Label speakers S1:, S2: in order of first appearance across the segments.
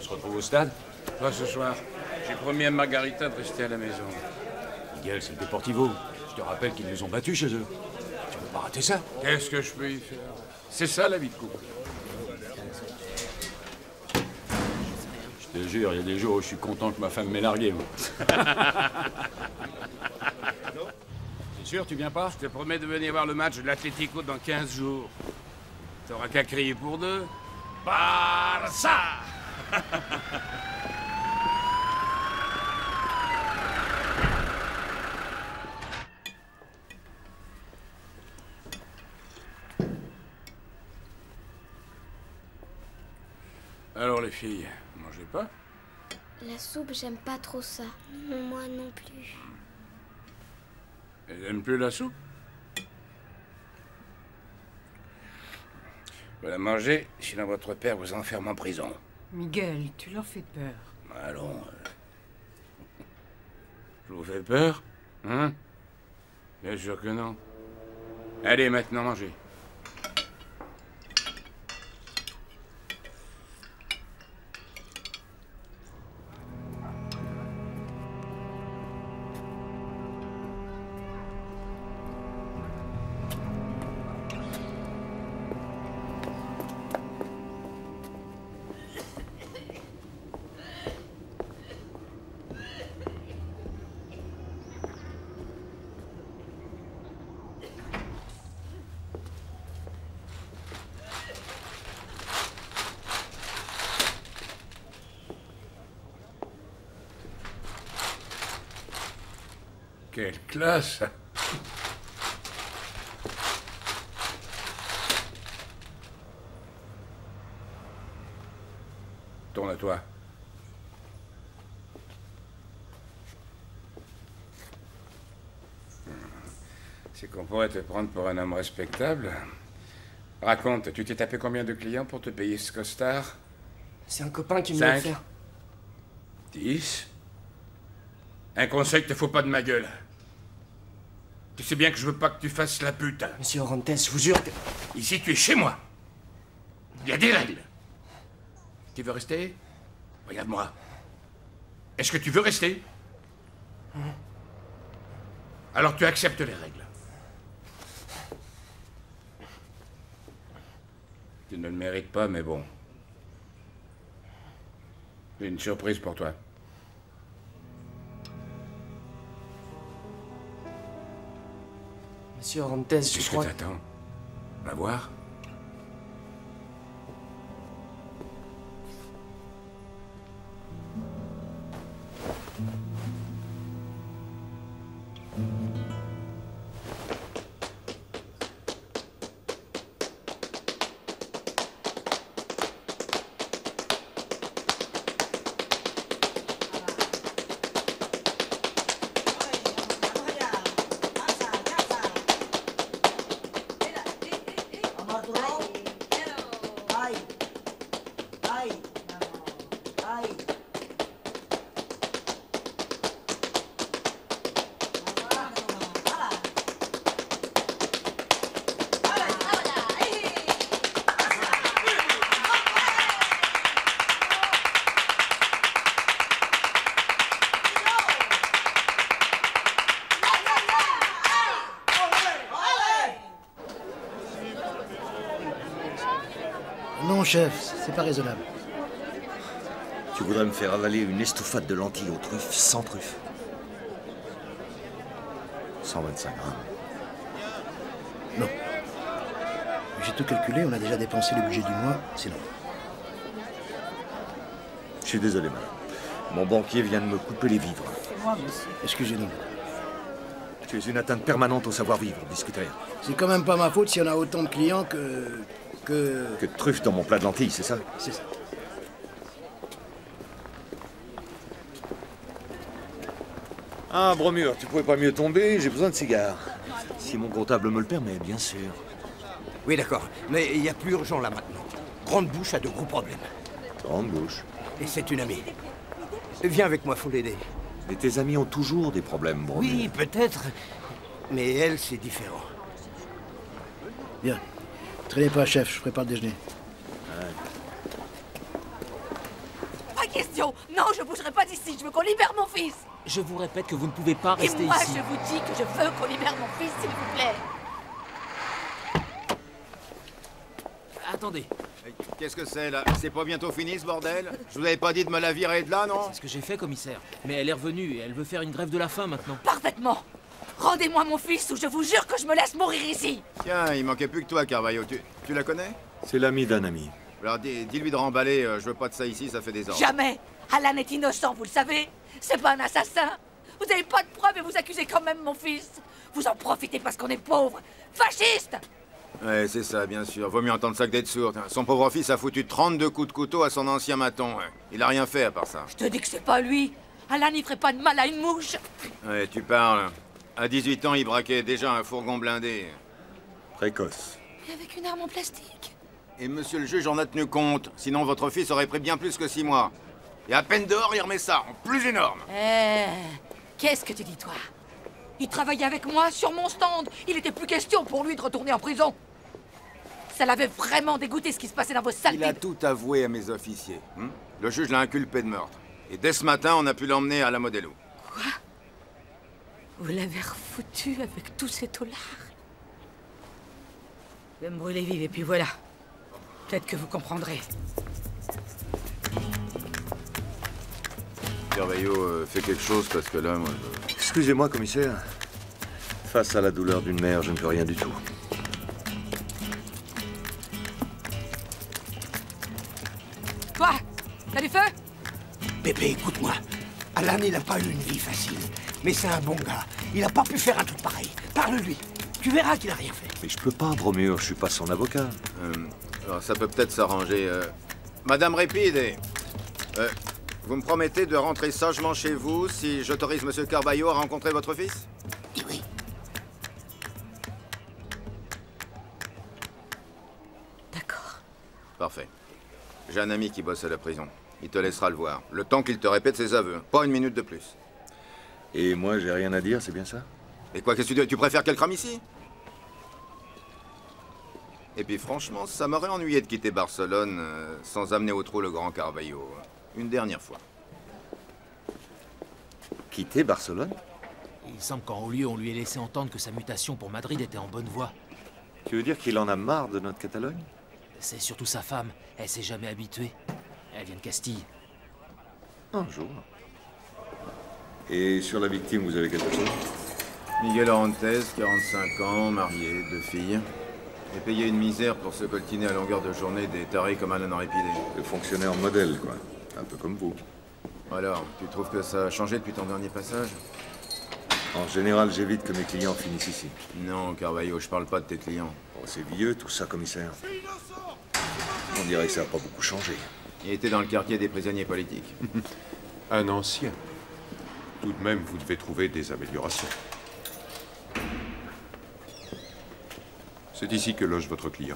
S1: se retrouve au stade?
S2: Pas ce soir. J'ai promis à Margarita de rester à la maison.
S1: Miguel, c'est le Deportivo. Je te rappelle qu'ils nous ont battus chez eux. Tu peux pas rater ça?
S2: Qu'est-ce que je peux y faire? C'est ça la vie de couple.
S1: Je te jure, il y a des jours où je suis content que ma femme m'ait largué, moi. C'est sûr, tu viens pas?
S2: Je te promets de venir voir le match de l'Atlético dans 15 jours. T'auras qu'à crier pour deux. Barça! Alors les filles, mangez pas?
S3: La soupe, j'aime pas trop ça. Non, moi non plus.
S2: Elles n'aiment plus la soupe? Vous la mangez, sinon votre père vous enferme en prison.
S4: Miguel, tu leur fais peur.
S2: Allons. Je vous fais peur? Hein? Bien sûr que non. Allez, maintenant, mangez. Quelle classe! Tourne à toi. C'est qu'on pourrait te prendre pour un homme respectable. Raconte, tu t'es tapé combien de clients pour te payer ce costard?
S5: C'est un copain qui me l'a
S2: 5,
S5: offert.
S2: 10. Un conseil, te faut pas de ma gueule. Tu sais bien que je veux pas que tu fasses la pute.
S5: Monsieur Orantes, je vous jure que...
S2: Ici, tu es chez moi. Il y a des règles. Tu veux rester? Regarde-moi. Est-ce que tu veux rester? Alors tu acceptes les règles. Tu ne le mérites pas, mais bon. J'ai une surprise pour toi.
S5: Monsieur Orantes, je
S2: Qu'est-ce que
S5: crois...
S2: t'attends? Va voir.
S6: Non, chef, c'est pas raisonnable.
S7: Tu voudrais me faire avaler une estouffade de lentilles aux truffes sans truffes. 125 grammes.
S6: Non. J'ai tout calculé, on a déjà dépensé le budget du mois, c'est non.
S7: Je suis désolé, madame. Mon banquier vient de me couper les vivres.
S4: C'est moi, monsieur.
S6: Excusez-nous.
S7: Tu es une atteinte permanente au savoir-vivre, discutez rien.
S6: C'est quand même pas ma faute si on a autant de clients que
S7: de truffes dans mon plat de lentilles, c'est ça?
S6: C'est ça.
S7: Ah, Bromure, tu pouvais pas mieux tomber, j'ai besoin de cigares. Si mon comptable me le permet, bien sûr.
S8: Oui, d'accord. Mais il y a plus urgent là maintenant. Grande Bouche a de gros problèmes.
S7: Grande Bouche.
S8: Et c'est une amie. Viens avec moi, faut l'aider.
S7: Et tes amis ont toujours des problèmes, Bromure.
S8: Oui, peut-être. Mais elle, c'est différent.
S6: Bien. Traînez pas, chef, je prépare le déjeuner.
S7: Ouais.
S9: question. Non, je bougerai pas d'ici. Je veux qu'on libère mon fils.
S10: Je vous répète que vous ne pouvez pas
S9: Et
S10: rester
S9: moi,
S10: ici.
S9: je vous dis que je veux qu'on libère mon fils, s'il vous plaît.
S10: Attendez.
S11: Qu'est-ce que c'est, là? C'est pas bientôt fini, ce bordel? Je vous avais pas dit de me la virer de là, non?
S10: C'est ce que j'ai fait, commissaire. Mais elle est revenue et elle veut faire une grève de la faim maintenant.
S9: Parfaitement. Rendez-moi mon fils ou je vous jure que je me laisse mourir ici.
S11: Tiens, il manquait plus que toi, Carvalho. Tu la connais?
S7: C'est l'ami d'un ami.
S11: Alors dis-lui de remballer, je veux pas de ça ici, ça fait des ordres.
S9: Jamais. Alan est innocent, vous le savez. C'est pas un assassin. Vous n'avez pas de preuves et vous accusez quand même mon fils. Vous en profitez parce qu'on est pauvre. Fasciste.
S11: Ouais, c'est ça, bien sûr. Vaut mieux entendre ça que d'être sourd. Son pauvre fils a foutu 32 coups de couteau à son ancien maton. Ouais. Il a rien fait à part ça.
S9: Je te dis que c'est pas lui. Alan n'y ferait pas de mal à une mouche.
S11: Ouais, tu parles. À 18 ans, il braquait déjà un fourgon blindé.
S7: Précoce.
S9: Et avec une arme en plastique.
S11: Et monsieur le juge en a tenu compte. Sinon, votre fils aurait pris bien plus que 6 mois. Et à peine dehors, il remet ça, en plus énorme.
S9: Qu'est-ce que tu dis, toi? Il travaillait avec moi sur mon stand. Il était plus question pour lui de retourner en prison. Ça l'avait vraiment dégoûté ce qui se passait dans vos salles.
S11: Il a tout avoué à mes officiers. Le juge l'a inculpé de meurtre. Et dès ce matin, on a pu l'emmener à la Modelo.
S9: Quoi? Vous l'avez refoutu avec tous ces dollars? Je vais me brûler vive et puis voilà. Peut-être que vous comprendrez.
S11: Carvalho, fais quelque chose parce que là, moi...
S7: Excusez-moi, commissaire. Face à la douleur d'une mère, je ne peux rien du tout.
S9: Toi, t'as du feu?
S8: Pépé, écoute-moi. Alan, il n'a pas eu une vie facile. Mais c'est un bon gars. Il n'a pas pu faire un truc pareil. Parle-lui. Tu verras qu'il a rien fait.
S7: Mais je peux pas, Bromure, je suis pas son avocat.
S11: Alors, ça peut peut-être s'arranger. Madame Répide, vous me promettez de rentrer sagement chez vous si j'autorise Monsieur Carvalho à rencontrer votre fils?
S8: Oui.
S9: D'accord.
S11: Parfait. J'ai un ami qui bosse à la prison. Il te laissera le voir. Le temps qu'il te répète ses aveux. Pas une minute de plus.
S7: Et moi, j'ai rien à dire, c'est bien ça?
S11: Et quoi, qu'est-ce que tu préfères qu'elle crame ici? Et puis franchement, ça m'aurait ennuyé de quitter Barcelone sans amener au trou le grand Carvalho. Une dernière fois.
S7: Quitter Barcelone?
S10: Il semble qu'en haut lieu, on lui ait laissé entendre que sa mutation pour Madrid était en bonne voie.
S7: Tu veux dire qu'il en a marre de notre Catalogne?
S10: C'est surtout sa femme. Elle s'est jamais habituée. Elle vient de Castille.
S7: Un jour. Et sur la victime, vous avez quelque chose?
S11: Miguel Orantes, 45 ans, marié, 2 filles. Et payé une misère pour se coltiner à longueur de journée des tarés comme Alan Répide.
S7: Le fonctionnaire modèle, quoi. Un peu comme vous.
S11: Alors, tu trouves que ça a changé depuis ton dernier passage?
S7: En général, j'évite que mes clients finissent ici.
S11: Non, Carvalho, je parle pas de tes clients.
S7: Oh, c'est vieux tout ça, commissaire. On dirait que ça n'a pas beaucoup changé.
S11: Il était dans le quartier des prisonniers politiques.
S12: Un ancien. Tout de même, vous devez trouver des améliorations. C'est ici que loge votre client.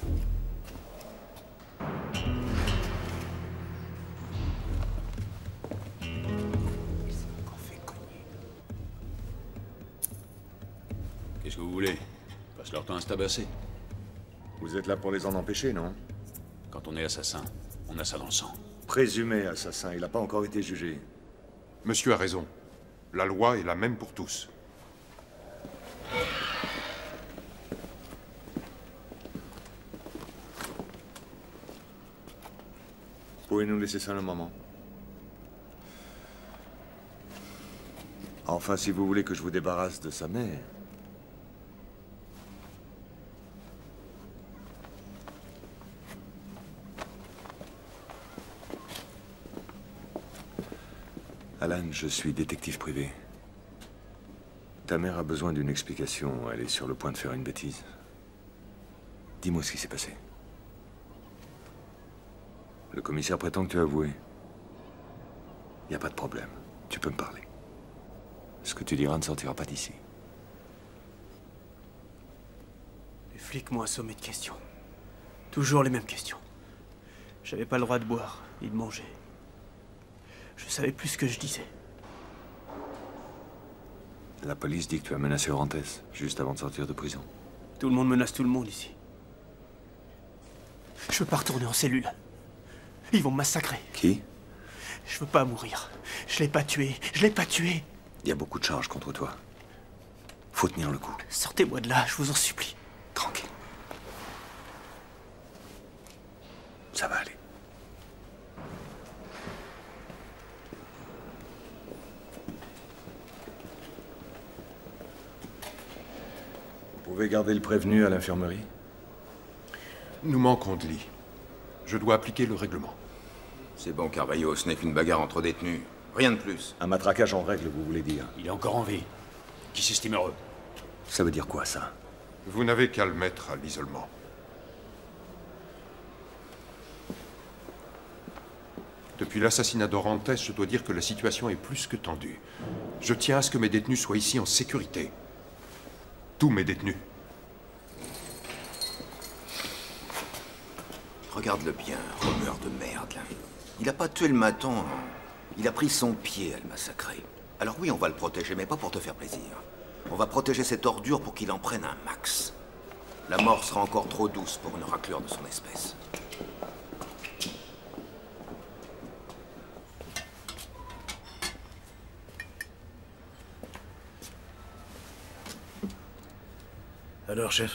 S1: Qu'est-ce que vous voulez? Ils passent leur temps à se tabasser.
S7: Vous êtes là pour les en empêcher, non?
S1: Quand on est assassin, on a ça dans le sang.
S7: Présumé assassin, il n'a pas encore été jugé.
S12: Monsieur a raison. La loi est la même pour tous.
S7: Pouvez nous laisser seul un moment? Enfin, si vous voulez que je vous débarrasse de sa mère. Alan, je suis détective privé. Ta mère a besoin d'une explication. Elle est sur le point de faire une bêtise. Dis-moi ce qui s'est passé. Le commissaire prétend que tu as avoué. Il n'y a pas de problème. Tu peux me parler. Ce que tu diras ne sortira pas d'ici.
S5: Les flics m'ont assommé de questions. Toujours les mêmes questions. J'avais pas le droit de boire, ni de manger. Je savais plus ce que je disais.
S7: La police dit que tu as menacé Orantes, juste avant de sortir de prison.
S5: Tout le monde menace tout le monde ici. Je veux pas retourner en cellule. Ils vont me massacrer.
S7: Qui?
S5: Je veux pas mourir. Je l'ai pas tué. Je l'ai pas tué.
S7: Il y a beaucoup de charges contre toi. Faut tenir le coup.
S5: Sortez-moi de là, je vous en supplie.
S7: Tranquille. Ça va aller. Vous pouvez garder le prévenu à l'infirmerie?
S12: Nous manquons de lits. Je dois appliquer le règlement.
S11: C'est bon, Carvalho, ce n'est qu'une bagarre entre détenus. Rien de plus.
S7: Un matraquage en règle, vous voulez dire?
S1: Il est encore en vie. Qui s'estime heureux.
S7: Ça veut dire quoi, ça?
S12: Vous n'avez qu'à le mettre à l'isolement. Depuis l'assassinat d'Orantes, je dois dire que la situation est plus que tendue. Je tiens à ce que mes détenus soient ici en sécurité. Tous mes détenus.
S11: Regarde-le bien, rumeur de merde, là. Il a pas tué le maton, hein. Il a pris son pied à le massacrer. Alors oui, on va le protéger, mais pas pour te faire plaisir. On va protéger cette ordure pour qu'il en prenne un max. La mort sera encore trop douce pour une raclure de son espèce.
S6: Alors, chef?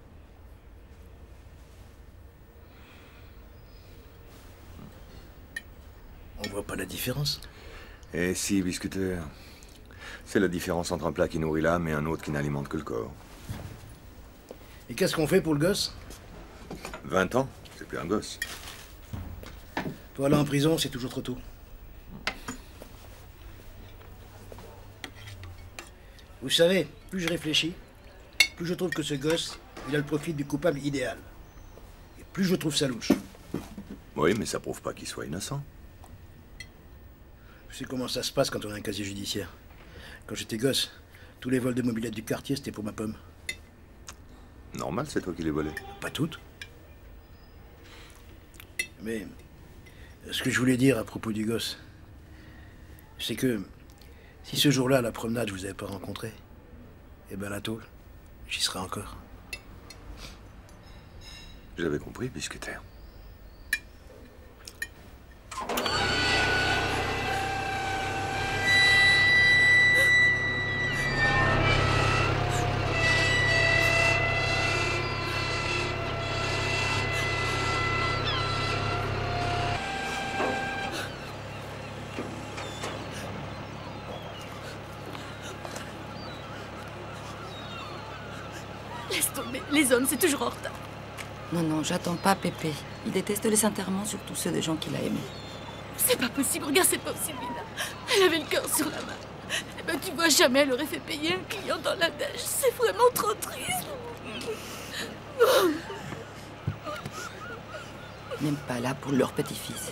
S6: On voit pas la différence?
S7: Eh si, biscuiteur. C'est la différence entre un plat qui nourrit l'âme et un autre qui n'alimente que le corps.
S6: Et qu'est-ce qu'on fait pour le gosse?
S7: 20 ans, c'est plus un gosse.
S6: Toi, là, en prison, c'est toujours trop tôt. Vous savez, plus je réfléchis, plus je trouve que ce gosse, il a le profil du coupable idéal. Et plus je trouve ça louche.
S7: Oui, mais ça prouve pas qu'il soit innocent.
S6: Tu sais comment ça se passe quand on a un casier judiciaire. Quand j'étais gosse, tous les vols de mobylettes du quartier, c'était pour ma pomme.
S7: Normal, c'est toi qui les volais.
S6: Pas toutes. Mais ce que je voulais dire à propos du gosse, c'est que si ce jour-là, à la promenade, je vous avais pas rencontré, eh ben la tôle, j'y serais encore.
S7: J'avais compris, biscuitaire.
S3: Laisse tomber, les hommes, c'est toujours en retard.
S9: Non, non, j'attends pas Pépé. Il déteste les enterrements, surtout ceux des gens qu'il a aimés.
S3: C'est pas possible, regarde cette pauvre Sylvina. Elle avait le cœur sur la main. Eh ben, tu vois, jamais elle aurait fait payer un client dans la neige. C'est vraiment trop triste.
S9: Même pas là pour leur petit-fils.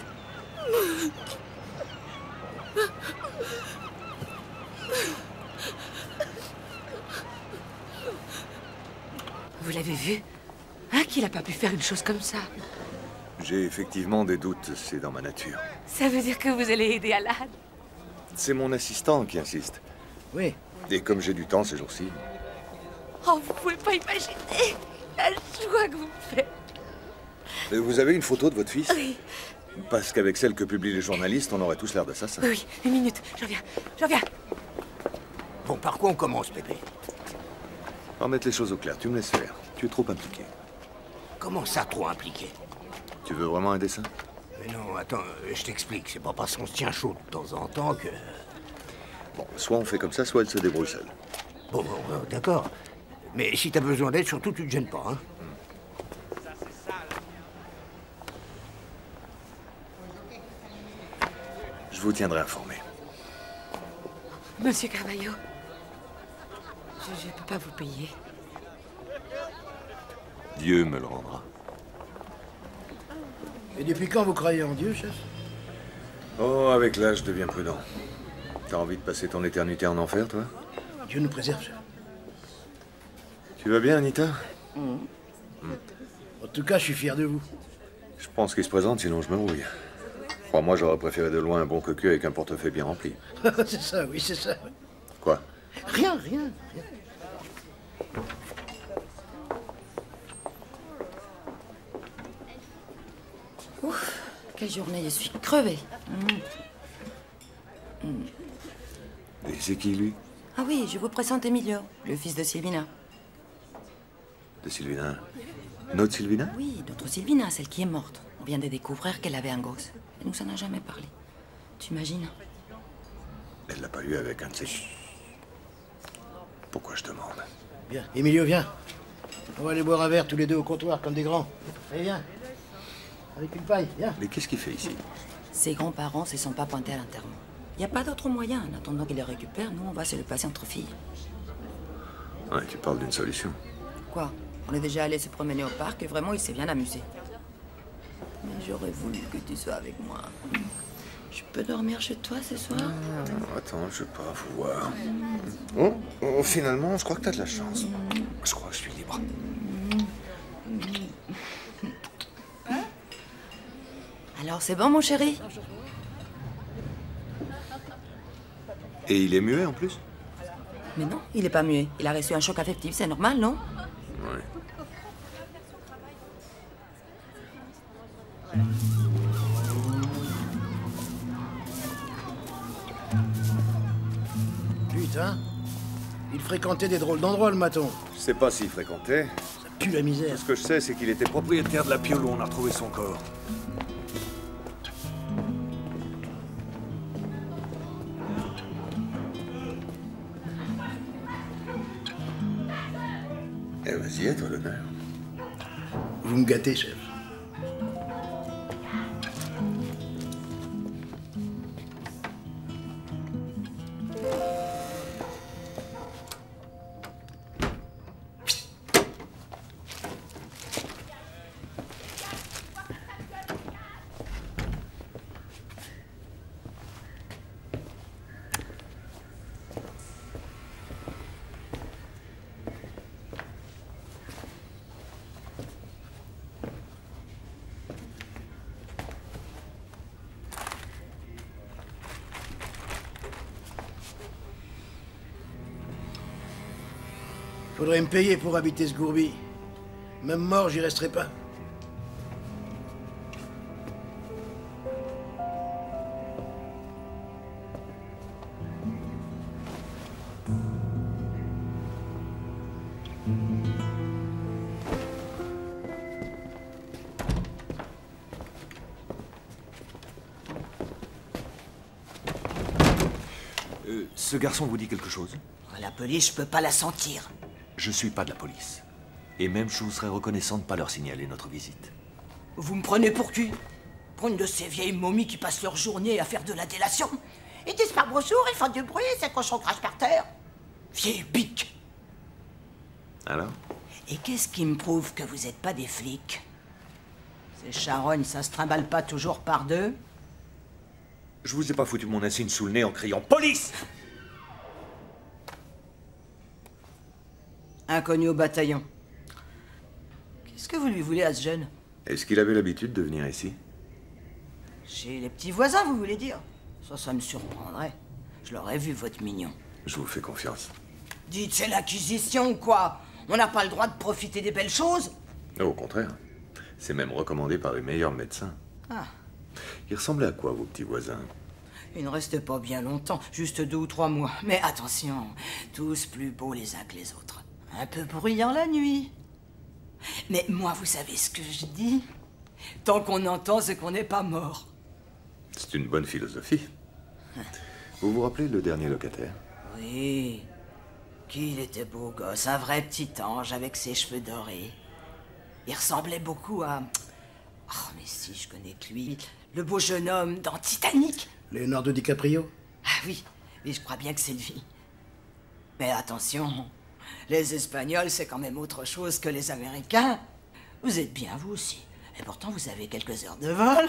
S9: Vous l'avez vu? Hein, qu'il a pas pu faire une chose comme ça?
S7: J'ai effectivement des doutes, c'est dans ma nature.
S9: Ça veut dire que vous allez aider Alan?
S7: C'est mon assistant qui insiste.
S6: Oui.
S7: Et comme j'ai du temps ces jours-ci.
S9: Oh, vous pouvez pas imaginer la joie que vous me faites.
S7: Vous avez une photo de votre fils?
S9: Oui.
S7: Parce qu'avec celle que publient les journalistes, on aurait tous l'air d'assassin.
S9: Oui, une minute, je reviens, je reviens.
S8: Bon, par quoi on commence, Pépé?
S7: On va mettre les choses au clair, tu me laisses faire. Tu es trop impliqué.
S8: Comment ça, trop impliqué?
S7: Tu veux vraiment un dessin?
S8: Mais non, attends, je t'explique. C'est pas parce qu'on se tient chaud de temps en temps que...
S7: Bon, soit on fait comme ça, soit elle se débrouille seule.
S8: Bon, d'accord. Mais si t'as besoin d'aide, surtout, tu te gênes pas, hein?
S7: Je vous tiendrai informé.
S9: Monsieur Carvalho, je peux pas vous payer.
S7: Dieu me le rendra.
S6: Et depuis quand vous croyez en Dieu, chef?
S7: Oh, avec l'âge, je deviens prudent. T'as envie de passer ton éternité en enfer, toi?
S6: Dieu nous préserve, chef.
S7: Tu vas bien, Anita?
S6: En tout cas, je suis fier de vous.
S7: Je prends ce qui se présente, sinon je me rouille. Crois-moi, j'aurais préféré de loin un bon cocu avec un portefeuille bien rempli.
S6: C'est ça, oui, c'est ça.
S7: Quoi?
S6: Rien, rien.
S9: Ouf, quelle journée, je suis crevée.
S7: Et c'est qui, lui?
S13: Ah oui, je vous présente Emilio, le fils de Silvina.
S7: De Silvina? Notre Silvina?
S13: Oui, notre Silvina, celle qui est morte. On vient de découvrir qu'elle avait un gosse. Elle nous en a jamais parlé. Tu imagines?
S7: Elle l'a pas eu avec un de ses... Pourquoi je demande?
S6: Viens, Emilio, viens. On va aller boire un verre tous les deux au comptoir, comme des grands. Allez, viens. Avec une paille, viens.
S7: Mais qu'est-ce qu'il fait ici?
S13: Ses grands-parents se sont pas pointés à l'enterrement. Il n'y a pas d'autre moyen. En attendant qu'il les récupère, nous, on va se le passer entre filles.
S7: Ouais, tu parles d'une solution.
S13: Quoi? On est déjà allé se promener au parc et vraiment, il s'est bien amusé. Mais j'aurais voulu que tu sois avec moi. Je peux dormir chez toi ce soir?
S7: Attends, je sais pas, faut voir. Oh, finalement, je crois que t'as de la chance. Je crois que je suis libre.
S13: Alors, c'est bon, mon chéri?
S7: Et il est muet, en plus?
S13: Mais non, il est pas muet. Il a reçu un choc affectif, c'est normal, non?
S7: Ouais.
S6: Putain, il fréquentait des drôles d'endroits, le maton.
S7: Je sais pas s'il fréquentait.
S6: Ça pue la misère.
S7: Ce que je sais, c'est qu'il était propriétaire de la piole où on a retrouvé son corps. Eh, vas-y, à toi l'honneur.
S6: Vous me gâtez, chef. Faudrait me payer pour habiter ce gourbi. Même mort, j'y resterai pas.
S7: Ce garçon vous dit quelque chose?
S8: La police, je peux pas la sentir.
S7: Je suis pas de la police. Et même je vous serais reconnaissant de pas leur signaler notre visite.
S8: Vous me prenez pour qui? Pour une de ces vieilles momies qui passent leur journée à faire de la délation? Ils disent pas bonjour, ils font du bruit, ces cochons crachent par terre. Vieille bique.
S7: Alors?
S8: Et qu'est-ce qui me prouve que vous êtes pas des flics? Ces charognes, ça se trimballe pas toujours par deux?
S7: Je vous ai pas foutu mon insigne sous le nez en criant « Police !»
S8: Inconnu au bataillon. Qu'est-ce que vous lui voulez à ce jeune?
S7: Est-ce qu'il avait l'habitude de venir ici?
S8: Chez les petits voisins, vous voulez dire? Ça me surprendrait. Je l'aurais vu, votre mignon.
S7: Je vous fais confiance.
S8: Dites, c'est l'acquisition ou quoi? On n'a pas le droit de profiter des belles choses?
S7: Au contraire. C'est même recommandé par les meilleurs médecins.
S8: Ah.
S7: Il ressemblait à quoi, vos petits voisins?
S8: Ils ne restaient pas bien longtemps, juste 2 ou 3 mois. Mais attention, tous plus beaux les uns que les autres. Un peu bruyants la nuit. Mais moi, vous savez ce que je dis? Tant qu'on entend, c'est qu'on n'est pas mort.
S7: C'est une bonne philosophie. Vous vous rappelez le dernier locataire?
S8: Oui. Qu'il était beau gosse, un vrai petit ange avec ses cheveux dorés. Il ressemblait beaucoup à... Oh, mais si, je connais que lui. Le beau jeune homme dans Titanic.
S6: Leonardo DiCaprio?
S8: Ah oui, je crois bien que c'est lui. Mais attention, les Espagnols, c'est quand même autre chose que les Américains. Vous êtes bien, vous aussi. Et pourtant, vous avez quelques heures de vol.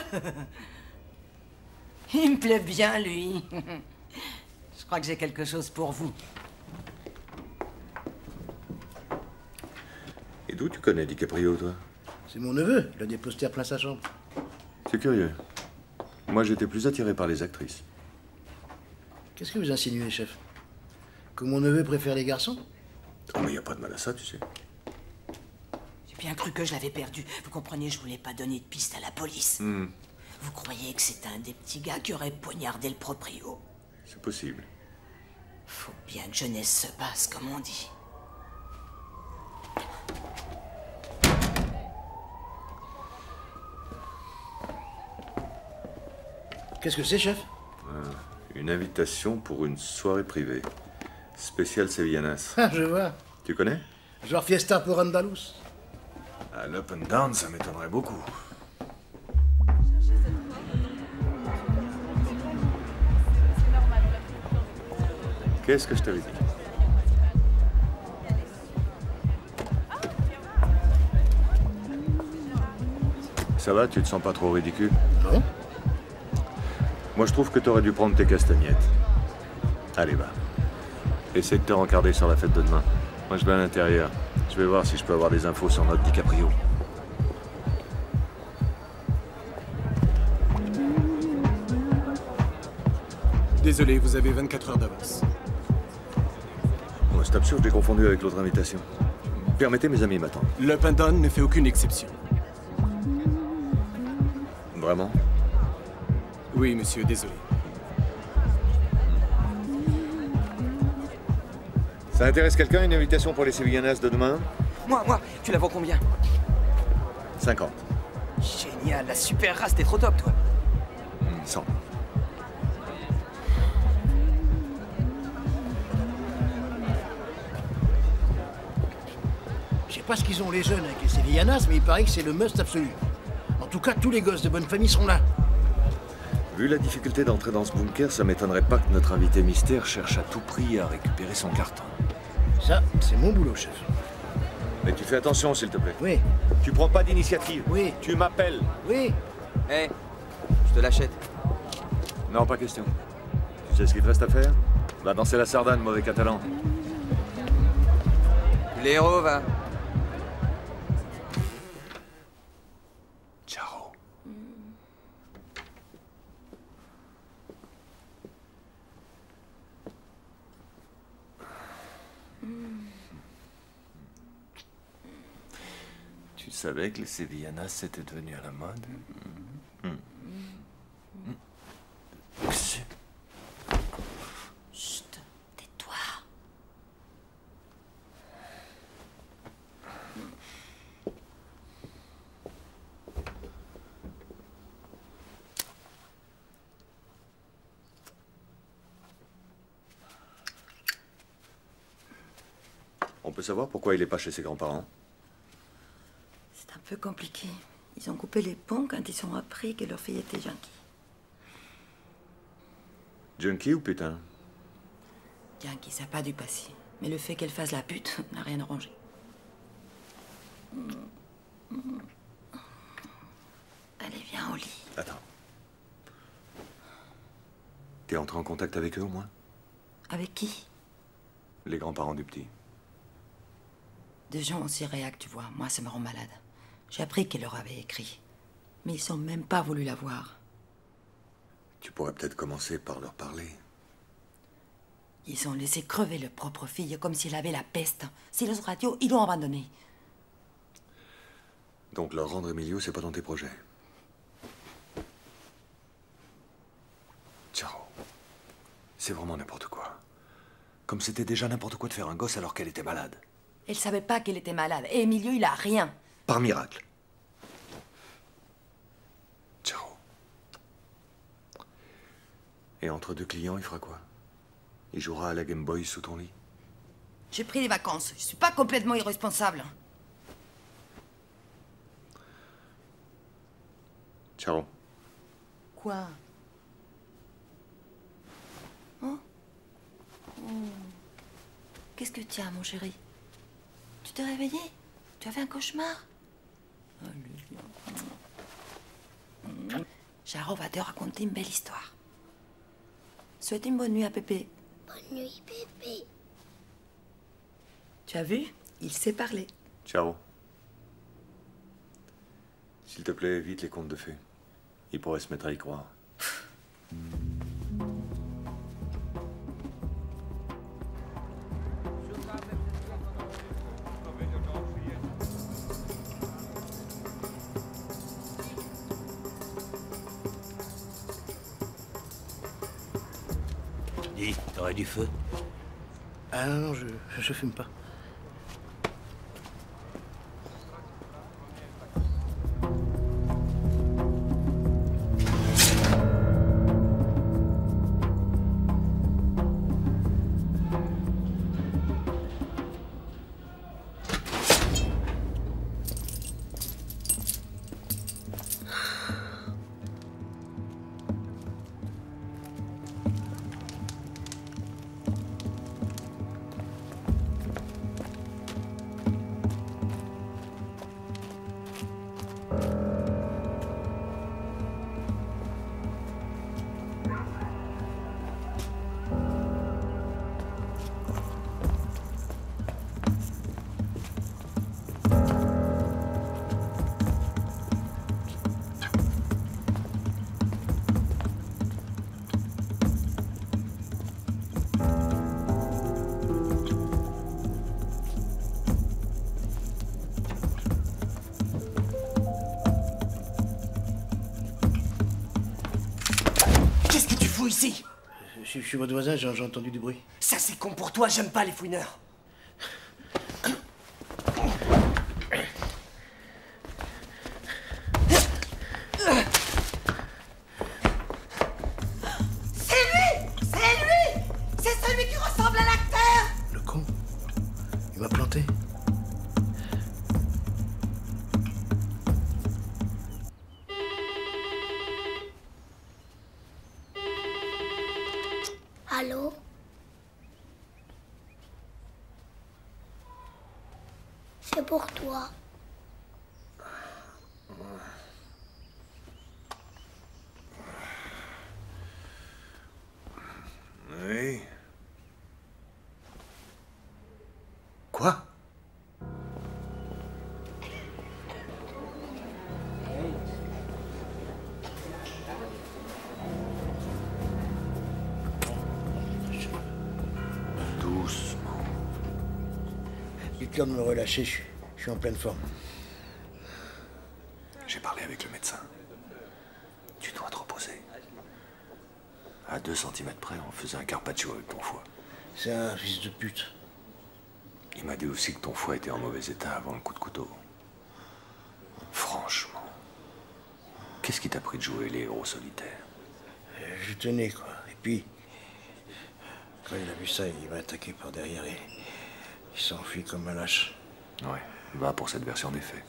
S8: Il me plaît bien, lui. Je crois que j'ai quelque chose pour vous.
S7: Et d'où tu connais DiCaprio, toi?
S6: C'est mon neveu, il a des posters plein sa chambre.
S7: C'est curieux. Moi, j'étais plus attiré par les actrices.
S6: Qu'est-ce que vous insinuez, chef? Que mon neveu préfère les garçons?
S7: Oh, mais y a pas de mal à ça, tu sais.
S8: J'ai bien cru que je l'avais perdu. Vous comprenez, je voulais pas donner de piste à la police. Vous croyez que c'est un des petits gars qui aurait poignardé le proprio?
S7: C'est possible.
S8: Faut bien que jeunesse se passe, comme on dit.
S6: Qu'est-ce que c'est, chef?
S7: Une invitation pour une soirée privée. Spéciale Sevillanas.
S6: Ah, je vois.
S7: Tu connais?
S6: Genre Fiesta pour Andalous.
S7: À l'Up and Down, ça m'étonnerait beaucoup. Qu'est-ce que je t'avais dit? Ça va, tu te sens pas trop ridicule?
S6: Non.
S7: Moi, je trouve que t'aurais dû prendre tes castagnettes. Allez, va. Essaye de te rencarder sur la fête de demain. Moi, je vais à l'intérieur. Je vais voir si je peux avoir des infos sur notre DiCaprio.
S5: Désolé, vous avez 24 heures d'avance.
S7: Oh, c'est absurde, je l'ai confondu avec l'autre invitation. Permettez, mes amis m'attendent.
S5: L'Up and Down ne fait aucune exception.
S7: Vraiment?
S5: Oui, monsieur, désolé.
S7: Ça intéresse quelqu'un, une invitation pour les Sevillanas de demain?
S14: Moi, tu la vends combien?
S7: 50.
S14: Génial, la super race, t'es trop top, toi.
S7: 100.
S6: Je sais pas ce qu'ils ont les jeunes avec les Sevillanas, mais il paraît que c'est le must absolu. En tout cas, tous les gosses de bonne famille seront là.
S7: Vu la difficulté d'entrer dans ce bunker, ça m'étonnerait pas que notre invité mystère cherche à tout prix à récupérer son carton.
S6: Ça, c'est mon boulot, chef.
S7: Mais tu fais attention, s'il te plaît.
S6: Oui.
S7: Tu prends pas d'initiative.
S6: Oui.
S7: Tu m'appelles.
S6: Oui.
S14: Hé, je te l'achète.
S7: Non, pas question. Tu sais ce qu'il te reste à faire? Va danser la sardane, mauvais catalan.
S14: Les héros, va.
S7: Ciao. Tu savais que les Sevillanas c'était devenu à la mode?
S8: Chut, tais-toi.
S7: On peut savoir pourquoi il est pas chez ses grands-parents?
S13: C'est un peu compliqué. Ils ont coupé les ponts quand ils ont appris que leur fille était junkie.
S7: Junkie ou putain?
S13: Junkie, ça n'a pas dû passer. Mais le fait qu'elle fasse la pute n'a rien arrangé. Allez, viens au lit.
S7: Attends. T'es entré en contact avec eux au moins?
S13: Avec qui?
S7: Les grands-parents du petit.
S13: Des gens aussi réac, tu vois. Moi, ça me rend malade. J'ai appris qu'elle leur avait écrit. Mais ils n'ont même pas voulu la voir.
S7: Tu pourrais peut-être commencer par leur parler.
S13: Ils ont laissé crever leur propre fille comme s'il avait la peste. Silos Radio, ils l'ont abandonné.
S7: Donc leur rendre Emilio, c'est pas dans tes projets. Ciao. C'est vraiment n'importe quoi. Comme c'était déjà n'importe quoi de faire un gosse alors qu'elle était malade.
S13: Elle savait pas qu'elle était malade. Et Emilio, il a rien.
S7: Par miracle. Ciao. Et entre deux clients, il fera quoi? Il jouera à la Game Boy sous ton lit?
S13: J'ai pris des vacances. Je suis pas complètement irresponsable.
S7: Ciao.
S13: Quoi? Oh? Oh. Qu'est-ce que tu as, mon chéri? Tu t'es réveillé? Tu as fait un cauchemar? Jaro va te raconter une belle histoire. Souhaite une bonne nuit à Pépé.
S15: Bonne nuit, Pépé.
S13: Tu as vu? Il sait parler.
S7: Ciao. S'il te plaît, évite les contes de fées. Il pourrait se mettre à y croire.
S10: Dis, t'aurais du feu?
S6: Ah non, je fume pas.
S16: Ici.
S6: Je suis votre voisin, j'ai entendu du bruit.
S16: Ça c'est con pour toi, j'aime pas les fouineurs.
S8: C'est lui! C'est lui! C'est celui qui ressemble à l'acteur!
S6: Le con. Il m'a planté.
S15: Allô? C'est pour toi.
S7: Oui. Quoi? Doucement.
S6: Dites-leur de me relâcher, je suis en pleine forme.
S7: J'ai parlé avec le médecin. Tu dois te reposer. À 2 centimètres près, on faisait un carpaccio avec ton foie.
S6: C'est un fils de pute.
S7: Il m'a dit aussi que ton foie était en mauvais état avant le coup de couteau. Franchement, qu'est-ce qui t'a pris de jouer les héros solitaires?
S6: Je tenais, quoi. Et puis, quand il a vu ça, il m'a attaqué par derrière et il s'est enfui comme un lâche.
S7: Ouais, va pour cette version des faits.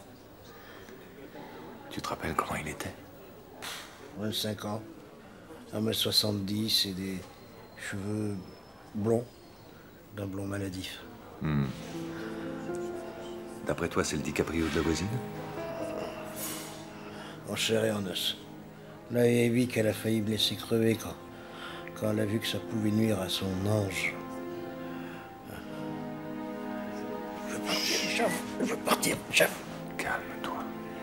S7: Tu te rappelles comment il était?
S6: 25 ans, 1m70 et des cheveux blonds, d'un blond maladif.
S7: D'après toi, c'est le DiCaprio de la voisine?
S6: En chair et en os. Là, il est vite qu'elle a failli me laisser crever quand elle a vu que ça pouvait nuire à son ange. Je veux partir, chef. Je veux partir, chef.
S7: Calme-toi.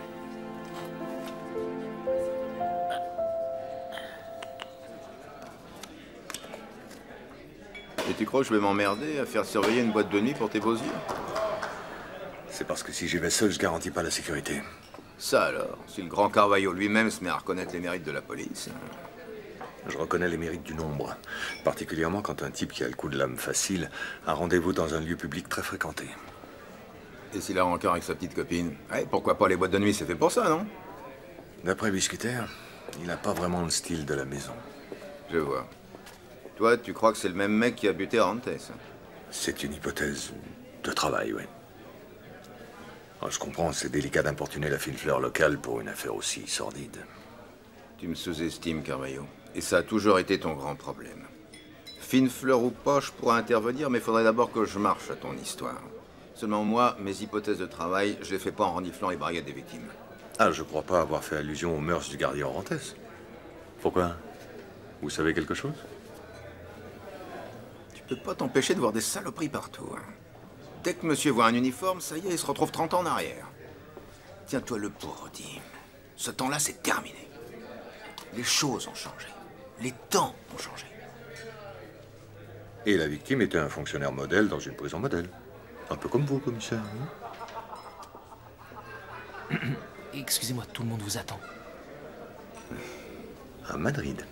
S11: Et tu crois que je vais m'emmerder à faire surveiller une boîte de nuit pour tes beaux yeux?
S7: C'est parce que si j'y vais seul, je garantis pas la sécurité.
S11: Ça alors, si le grand Carvalho lui-même se met à reconnaître les mérites de la police...
S7: Je reconnais les mérites du nombre, particulièrement quand un type qui a le coup de l'âme facile a rendez-vous dans un lieu public très fréquenté.
S11: Et s'il a rancœur avec sa petite copine? Ouais, pourquoi pas, les boîtes de nuit, c'est fait pour ça, non?
S7: D'après Biscuiter, il n'a pas vraiment le style de la maison.
S11: Je vois. Toi, tu crois que c'est le même mec qui a buté Arantes?
S7: C'est une hypothèse de travail, oui. Je comprends, c'est délicat d'importuner la fine fleur locale pour une affaire aussi sordide.
S11: Tu me sous-estimes, Carvalho. Et ça a toujours été ton grand problème. Fine fleur ou pas, je pourrais intervenir, mais il faudrait d'abord que je marche à ton histoire. Seulement moi, mes hypothèses de travail, je les fais pas en reniflant les barrières des victimes.
S7: Ah, je crois pas avoir fait allusion aux mœurs du gardien Orantes. Pourquoi? Vous savez quelque chose?
S11: Tu peux pas t'empêcher de voir des saloperies partout. Hein. Dès que monsieur voit un uniforme, ça y est, il se retrouve 30 ans en arrière. Tiens-toi le pauvre, Dim. Ce temps-là, c'est terminé. Les choses ont changé. Les temps ont changé.
S7: Et la victime était un fonctionnaire modèle dans une prison modèle. Un peu comme vous, commissaire. Hein?
S10: Excusez-moi, tout le monde vous attend.
S7: À Madrid.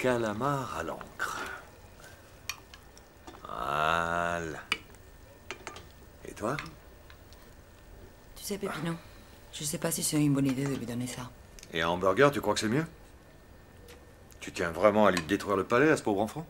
S7: calamar à l'encre. Voilà. Et toi?
S13: Tu sais, Pépino, je sais pas si c'est une bonne idée de lui donner ça.
S7: Et un hamburger, tu crois que c'est mieux? Tu tiens vraiment à lui détruire le palais à ce pauvre enfant?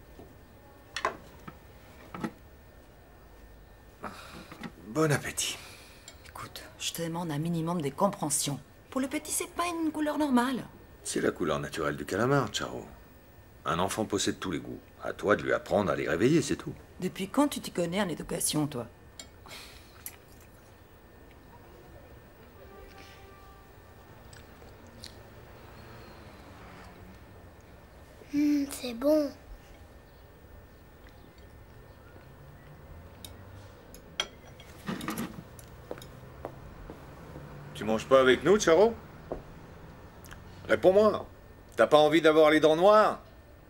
S7: Bon appétit.
S13: Écoute, je te demande un minimum de compréhension. Pour le petit, c'est pas une couleur normale.
S7: C'est la couleur naturelle du calamar, Charo. Un enfant possède tous les goûts. À toi de lui apprendre à les réveiller, c'est tout.
S13: Depuis quand tu t'y connais en éducation, toi?
S15: C'est bon.
S7: Tu manges pas avec nous, Charo? Réponds-moi. T'as pas envie d'avoir les dents noires?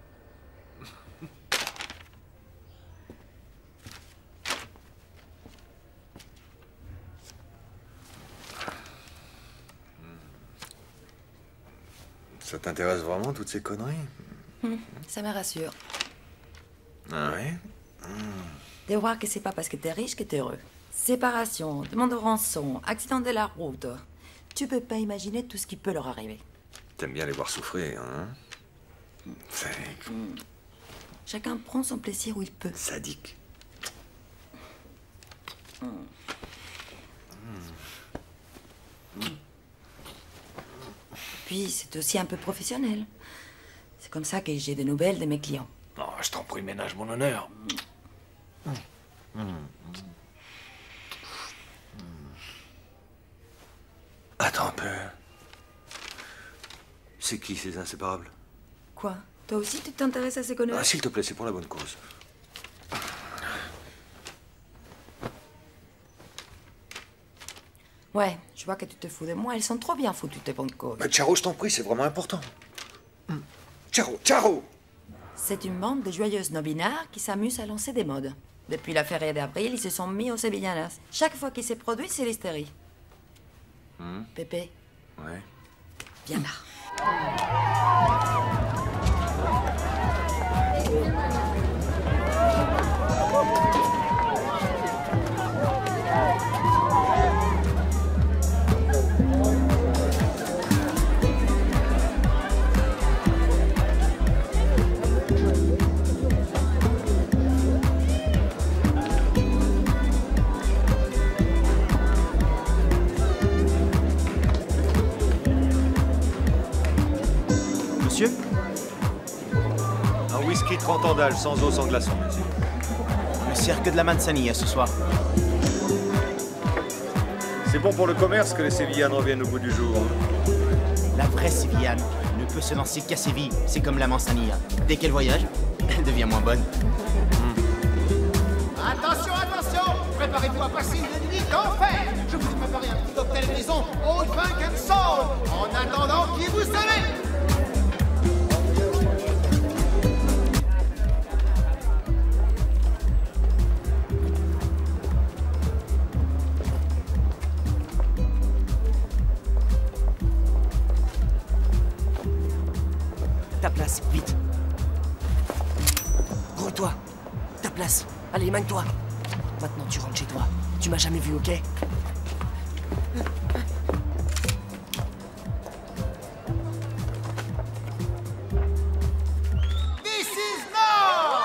S7: Ça t'intéresse vraiment, toutes ces conneries?
S13: Ça me rassure.
S7: Ah ouais?
S13: De voir que c'est pas parce que t'es riche que t'es heureux. Séparation, demande de rançon, accident de la route. Tu peux pas imaginer tout ce qui peut leur arriver.
S7: T'aimes bien les voir souffrir, hein?
S13: Chacun prend son plaisir où il peut.
S7: Sadique.
S13: Puis c'est aussi un peu professionnel. C'est comme ça que j'ai des nouvelles de mes clients.
S10: Oh, je t'en prie, ménage mon honneur.
S7: Attends un peu. C'est qui ces inséparables?
S13: Quoi? Toi aussi tu t'intéresses à ces conneries?
S7: Ah, s'il te plaît, c'est pour la bonne cause.
S13: Ouais, je vois que tu te fous de moi. Elles sont trop bien foutues, tes bonnes causes.
S7: Mais Charo, je t'en prie, c'est vraiment important. Charo, Charo!
S13: C'est une bande de joyeuses non-binaires qui s'amusent à lancer des modes. Depuis la feria d'avril, ils se sont mis aux Sevillanas. Chaque fois qu'ils se produisent, c'est l'hystérie. Pépé,
S7: Ouais.
S13: viens là.
S17: Monsieur?
S7: Un whisky 30 ans d'âge, sans eau, sans glaçon, monsieur.
S17: Le cirque de la Manzanilla ce soir.
S7: C'est bon pour le commerce que les Sévillanes reviennent au bout du jour.
S17: La vraie Sévillane ne peut se lancer qu'à Séville. C'est comme la Manzanilla. Dès qu'elle voyage, elle devient moins bonne.
S18: Attention, attention! Préparez-vous à passer une nuit d'enfer! Je vous ai préparé un petit cocktail maison, Old Funk and Soul, en attendant qui vous savez!
S16: Ta place, vite. Gros-toi. Ta place. Allez, magne-toi. Maintenant, tu rentres chez toi. Tu m'as jamais vu, ok?
S18: This is now!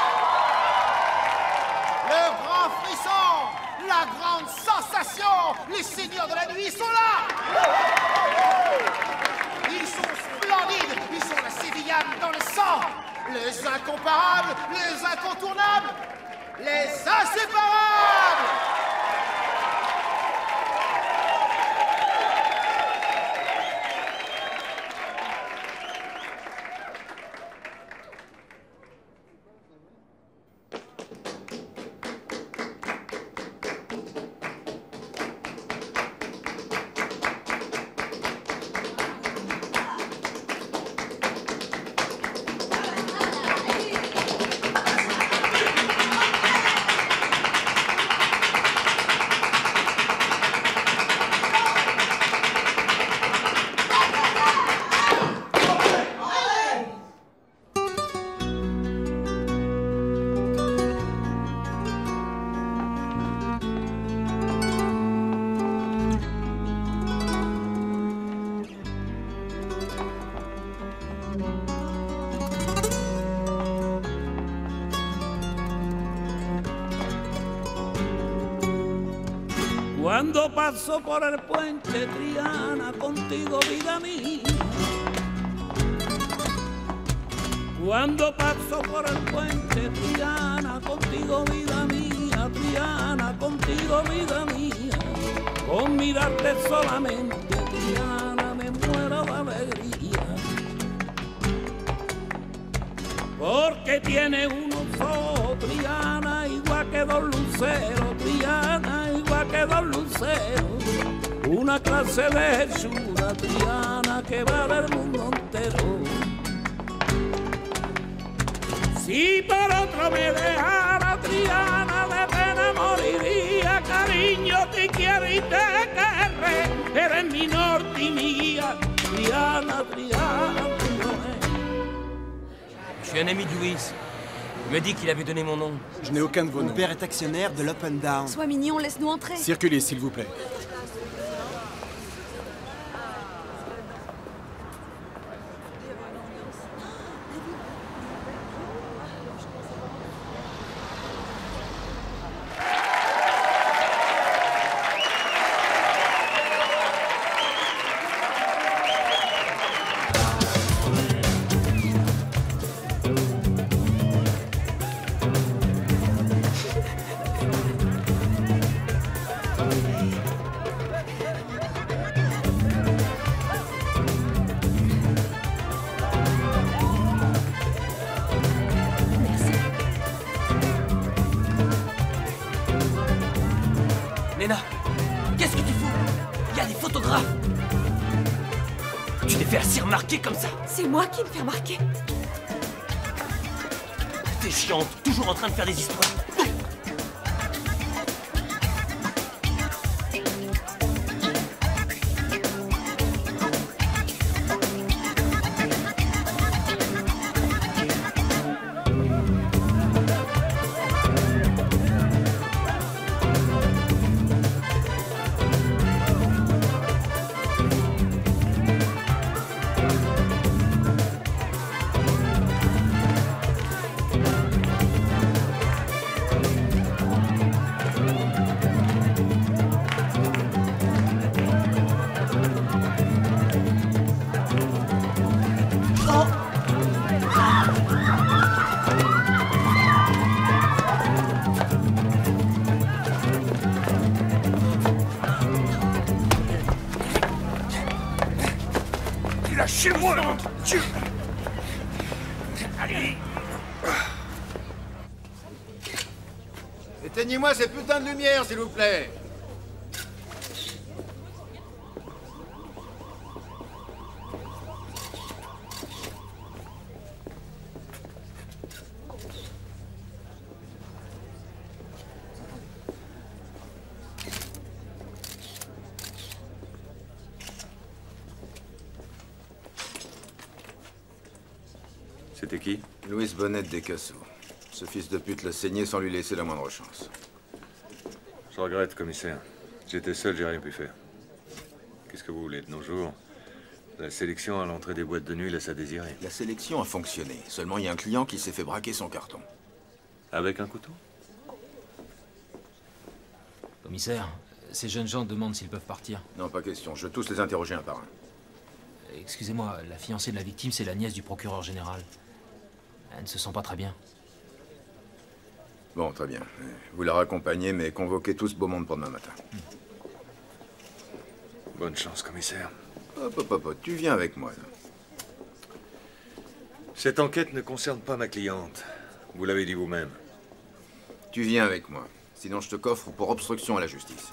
S18: Le grand frisson! La grande sensation! Les seigneurs de la nuit sont là! Ils sont splendides! Ils sont la Sévillane dans le sang! Les incomparables! Les incontournables! Les inséparables!
S19: Cuando paso por el puente, Triana, contigo, vida mía. Cuando paso por el puente, Triana, contigo, vida mía. Triana, contigo, vida mía. Con mirarte solamente, Triana, me muero de alegría. Porque tiene unos ojos, Triana, igual que dos luceros, Triana, igual que dos luceros. Una clase de hechura, Triana, que va del mundo entero. Si por otro me dejara, Triana, de pena moriría. Cariño, te quiero y te querré, eres mi norte y mi guía. Triana, Triana,
S16: Je suis un ami de Louis. Il m'a dit qu'il avait donné mon nom.
S20: Je n'ai aucun de vos noms.
S17: Mon père est actionnaire de l'Up and Down.
S21: Sois mignon, laisse-nous entrer.
S20: Circulez, s'il vous plaît.
S16: Léna, qu'est-ce que tu fous? Il y a des photographes. Tu t'es fait assez remarquer comme ça.
S21: C'est moi qui me fais remarquer.
S16: T'es chiante, toujours en train de faire des histoires.
S2: Lâchez-moi, nom de Dieu! Allez!
S18: Éteignez-moi ces putains de lumières, s'il vous plaît!
S7: C'était qui?
S11: Louis Bonnet des Cassos. Ce fils de pute l'a saigné sans lui laisser la moindre chance.
S7: Je regrette, commissaire. J'étais seul, j'ai rien pu faire. Qu'est-ce que vous voulez de nos jours? La sélection à l'entrée des boîtes de nuit laisse à désirer.
S11: La sélection a fonctionné. Seulement, il y a un client qui s'est fait braquer son carton.
S7: Avec un couteau?
S10: Commissaire, ces jeunes gens demandent s'ils peuvent partir.
S11: Non, pas question. Je veux tous les interroger un par un.
S10: Excusez-moi, la fiancée de la victime, c'est la nièce du procureur général. Elle ne se sent pas très bien.
S11: Bon, très bien. Vous la raccompagnez, mais convoquez tout ce beau monde pour demain matin.
S7: Bonne chance, commissaire.
S11: Hop, hop, hop, hop. Tu viens avec moi, là.
S7: Cette enquête ne concerne pas ma cliente. Vous l'avez dit vous-même.
S11: Tu viens avec moi. Sinon, je te coffre pour obstruction à la justice.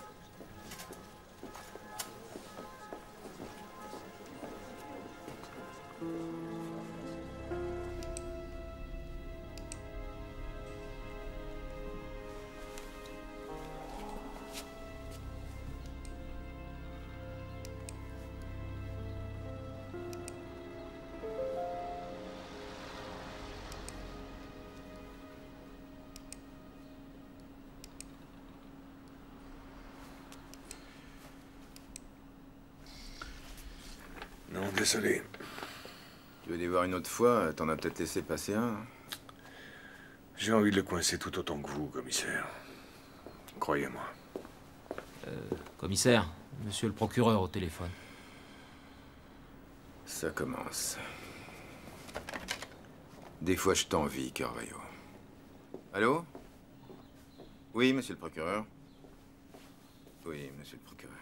S7: Non, désolé.
S11: Tu veux les voir une autre fois? T'en as peut-être laissé passer un.
S7: J'ai envie de le coincer tout autant que vous, commissaire. Croyez-moi.
S10: Commissaire, monsieur le procureur au téléphone.
S11: Ça commence. Des fois, je t'envie, Carvalho. Allô? Oui, monsieur le procureur. Oui, monsieur le procureur.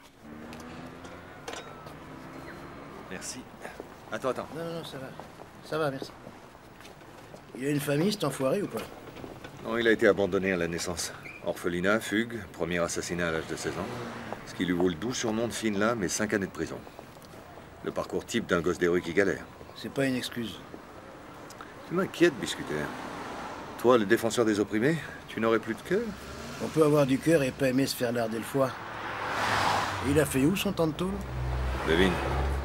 S7: Merci. Attends.
S6: Non, ça va. Ça va, merci. Il a une famille, cet enfoiré, ou pas?
S7: Non, il a été abandonné à la naissance. Orphelinat, fugue, premier assassinat à l'âge de 16 ans. Ce qui lui vaut le doux surnom de fine lame et 5 années de prison. Le parcours type d'un gosse des rues qui galère.
S6: C'est pas une excuse.
S7: Tu m'inquiètes, biscuitaire. Toi, le défenseur des opprimés, tu n'aurais plus de cœur?
S6: On peut avoir du cœur et pas aimer se faire larder le foie. Et il a fait où, son temps de tôle?
S7: Devine.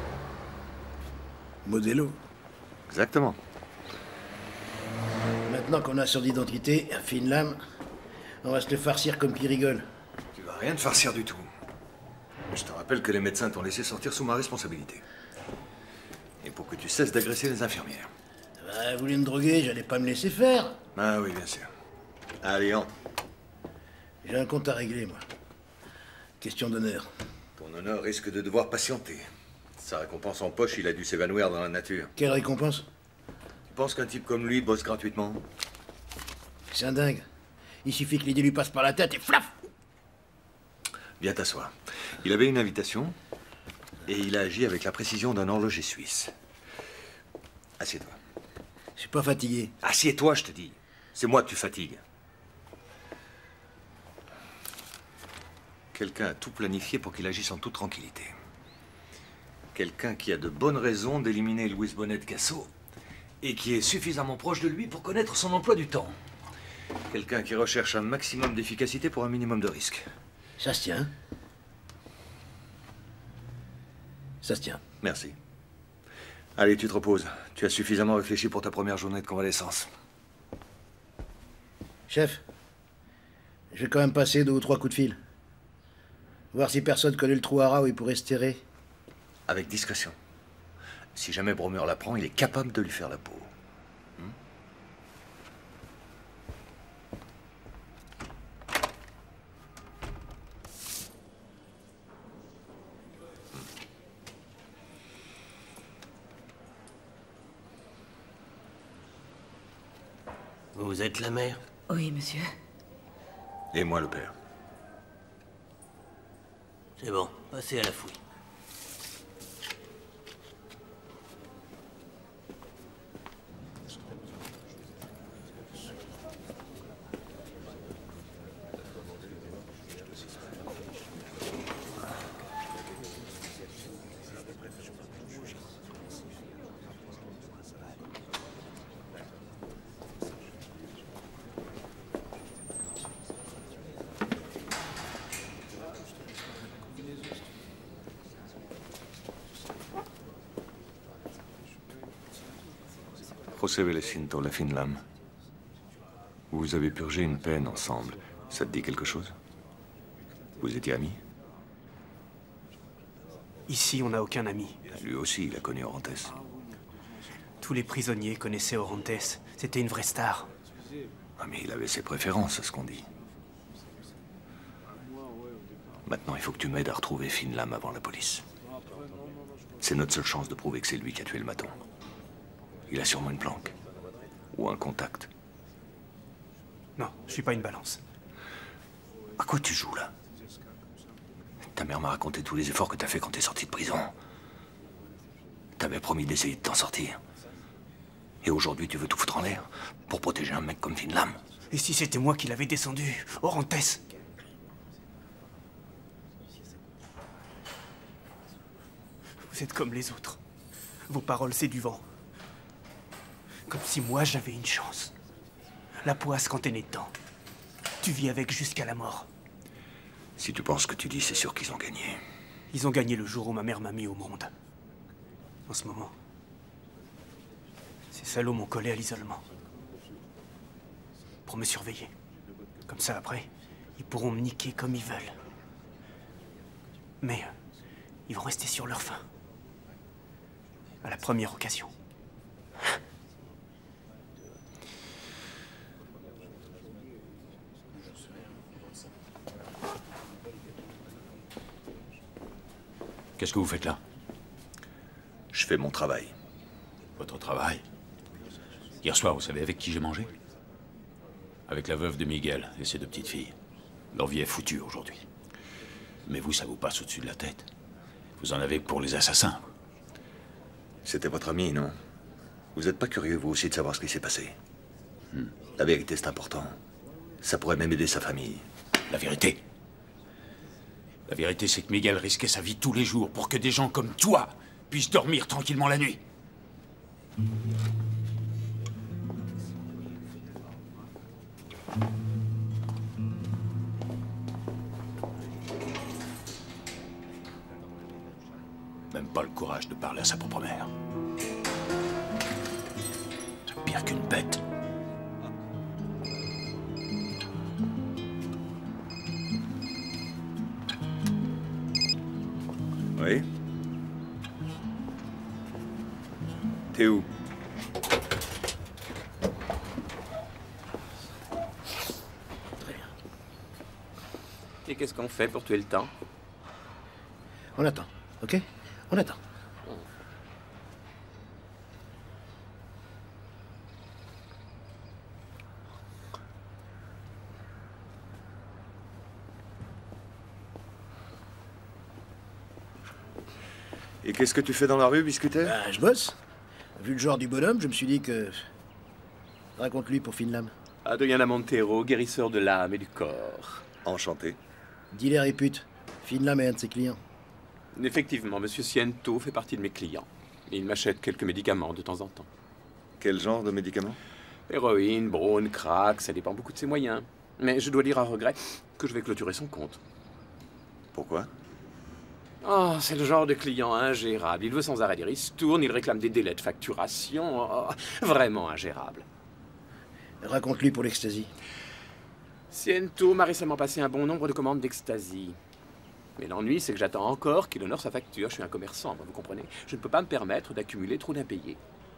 S6: Modelo.
S7: Exactement.
S6: Maintenant qu'on a son identité, fine lame, on va se le farcir comme qui rigole.
S7: Tu vas rien te farcir du tout. Je te rappelle que les médecins t'ont laissé sortir sous ma responsabilité. Et pour que tu cesses d'agresser les infirmières.
S6: Bah, vous voulez me droguer, j'allais pas me laisser faire.
S7: Ah oui, bien sûr. Allez, entre.
S6: J'ai un compte à régler, moi. Question d'honneur.
S7: Ton honneur risque de devoir patienter. Sa récompense en poche, il a dû s'évanouir dans la nature.
S6: Quelle récompense?
S7: Tu penses qu'un type comme lui bosse gratuitement?
S6: C'est un dingue. Il suffit que l'idée lui passe par la tête et flaf!
S7: Viens t'asseoir. Il avait une invitation et il a agi avec la précision d'un horloger suisse. Assieds-toi.
S6: Je suis pas fatigué.
S7: Assieds-toi, je te dis. C'est moi que tu fatigues. Quelqu'un a tout planifié pour qu'il agisse en toute tranquillité. Quelqu'un qui a de bonnes raisons d'éliminer Louis Bonnet de Casso et qui est suffisamment proche de lui pour connaître son emploi du temps. Quelqu'un qui recherche un maximum d'efficacité pour un minimum de risque.
S6: Ça se tient. Ça se tient.
S7: Merci. Allez, tu te reposes. Tu as suffisamment réfléchi pour ta première journée de convalescence.
S6: Chef, je vais quand même passer 2 ou 3 coups de fil. Voir si personne connaît le trou à rats où il pourrait se terrer.
S7: Avec discrétion. Si jamais Bromeur l'apprend, il est capable de lui faire la peau.
S16: Vous êtes la mère?
S21: Oui, monsieur.
S7: Et moi, le père.
S16: C'est bon, passez à la fouille.
S7: José Velecinto, la fine lame. Vous avez purgé une peine ensemble. Ça te dit quelque chose? Vous étiez amis?
S5: Ici, on n'a aucun ami.
S7: Lui aussi, il a connu Orantes.
S5: Tous les prisonniers connaissaient Orantes. C'était une vraie star.
S7: Ah, mais il avait ses préférences, à ce qu'on dit. Maintenant, il faut que tu m'aides à retrouver Fine Lame avant la police. C'est notre seule chance de prouver que c'est lui qui a tué le maton. Il a sûrement une planque. Ou un contact.
S5: Non, je suis pas une balance.
S7: À quoi tu joues, là? Ta mère m'a raconté tous les efforts que t'as fait quand t'es sorti de prison. T'avais promis d'essayer de t'en sortir. Et aujourd'hui, tu veux tout foutre en l'air pour protéger un mec comme Fine Lame?
S5: Et si c'était moi qui l'avais descendu, Orantes? Vous êtes comme les autres. Vos paroles, c'est du vent. Comme si moi, j'avais une chance. La poisse quand t'es né dedans. Tu vis avec jusqu'à la mort.
S7: Si tu penses ce que tu dis, c'est sûr qu'ils ont gagné.
S5: Ils ont gagné le jour où ma mère m'a mis au monde. En ce moment, ces salauds m'ont collé à l'isolement. Pour me surveiller. Comme ça, après, ils pourront me niquer comme ils veulent. Mais ils vont rester sur leur faim. À la première occasion.
S1: Qu'est-ce que vous faites là?
S7: Je fais mon travail.
S1: Votre travail? Hier soir, vous savez avec qui j'ai mangé? Avec la veuve de Miguel et ses 2 petites filles. Leur vie est foutue aujourd'hui. Mais vous, ça vous passe au-dessus de la tête. Vous en avez pour les assassins.
S7: C'était votre ami, non? Vous n'êtes pas curieux, vous aussi, de savoir ce qui s'est passé? La vérité, c'est important. Ça pourrait même aider sa famille.
S1: La vérité? La vérité, c'est que Miguel risquait sa vie tous les jours pour que des gens comme toi puissent dormir tranquillement la nuit. Même pas le courage de parler à sa propre mère. C'est pire qu'une bête.
S7: Oui? T'es où?
S17: Très bien.
S14: Et qu'est-ce qu'on fait pour tuer le temps?
S6: On attend, ok? On attend.
S7: Et qu'est-ce que tu fais dans la rue, Biscuiter?
S6: Ben, je bosse. Vu le genre du bonhomme, je me suis dit que... Raconte-lui pour Finlam.
S14: Adriana Montero, guérisseur de l'âme et du corps.
S7: Enchanté.
S6: Dealer et pute. Finlam est un de ses clients.
S14: Effectivement, Monsieur Ciento fait partie de mes clients. Il m'achète quelques médicaments de temps en temps.
S7: Quel genre de médicaments?
S14: Héroïne, brawn, crack, ça dépend beaucoup de ses moyens. Mais je dois dire à regret que je vais clôturer son compte.
S7: Pourquoi?
S14: Oh, c'est le genre de client ingérable. Il veut sans arrêt dire, il se tourne, il réclame des délais de facturation. Oh, vraiment ingérable.
S6: Raconte-lui pour l'ecstasy.
S14: Ciento m'a récemment passé un bon nombre de commandes d'ecstasy. Mais l'ennui, c'est que j'attends encore qu'il honore sa facture. Je suis un commerçant, moi, vous comprenez? Je ne peux pas me permettre d'accumuler trop d'impayés.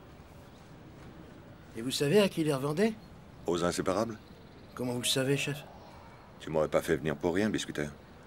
S6: Et vous savez à qui il les revendait?
S7: Aux inséparables?
S6: Comment vous le savez, chef?
S7: Tu m'aurais pas fait venir pour rien, Biscuiter.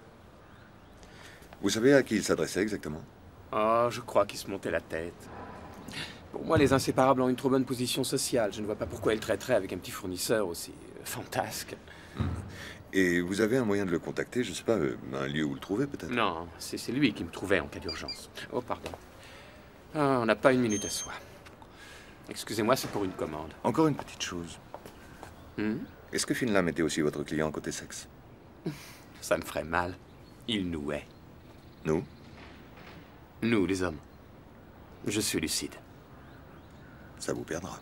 S7: Vous savez à qui il s'adressait exactement?
S14: Oh, je crois qu'il se montait la tête. Pour moi, les inséparables ont une trop bonne position sociale. Je ne vois pas pourquoi ils traiteraient avec un petit fournisseur aussi fantasque.
S7: Et vous avez un moyen de le contacter, je sais pas, un lieu où le trouver peut-être?
S14: Non, c'est lui qui me trouvait en cas d'urgence. Oh, pardon. Ah, on n'a pas une minute à soi. Excusez-moi, c'est pour une commande.
S7: Encore une petite chose. Est-ce que Finlam était aussi votre client côté sexe?
S14: Ça me ferait mal. Il nous hait.
S7: Nous?
S14: Nous, les hommes. Je suis lucide.
S7: Ça vous perdra.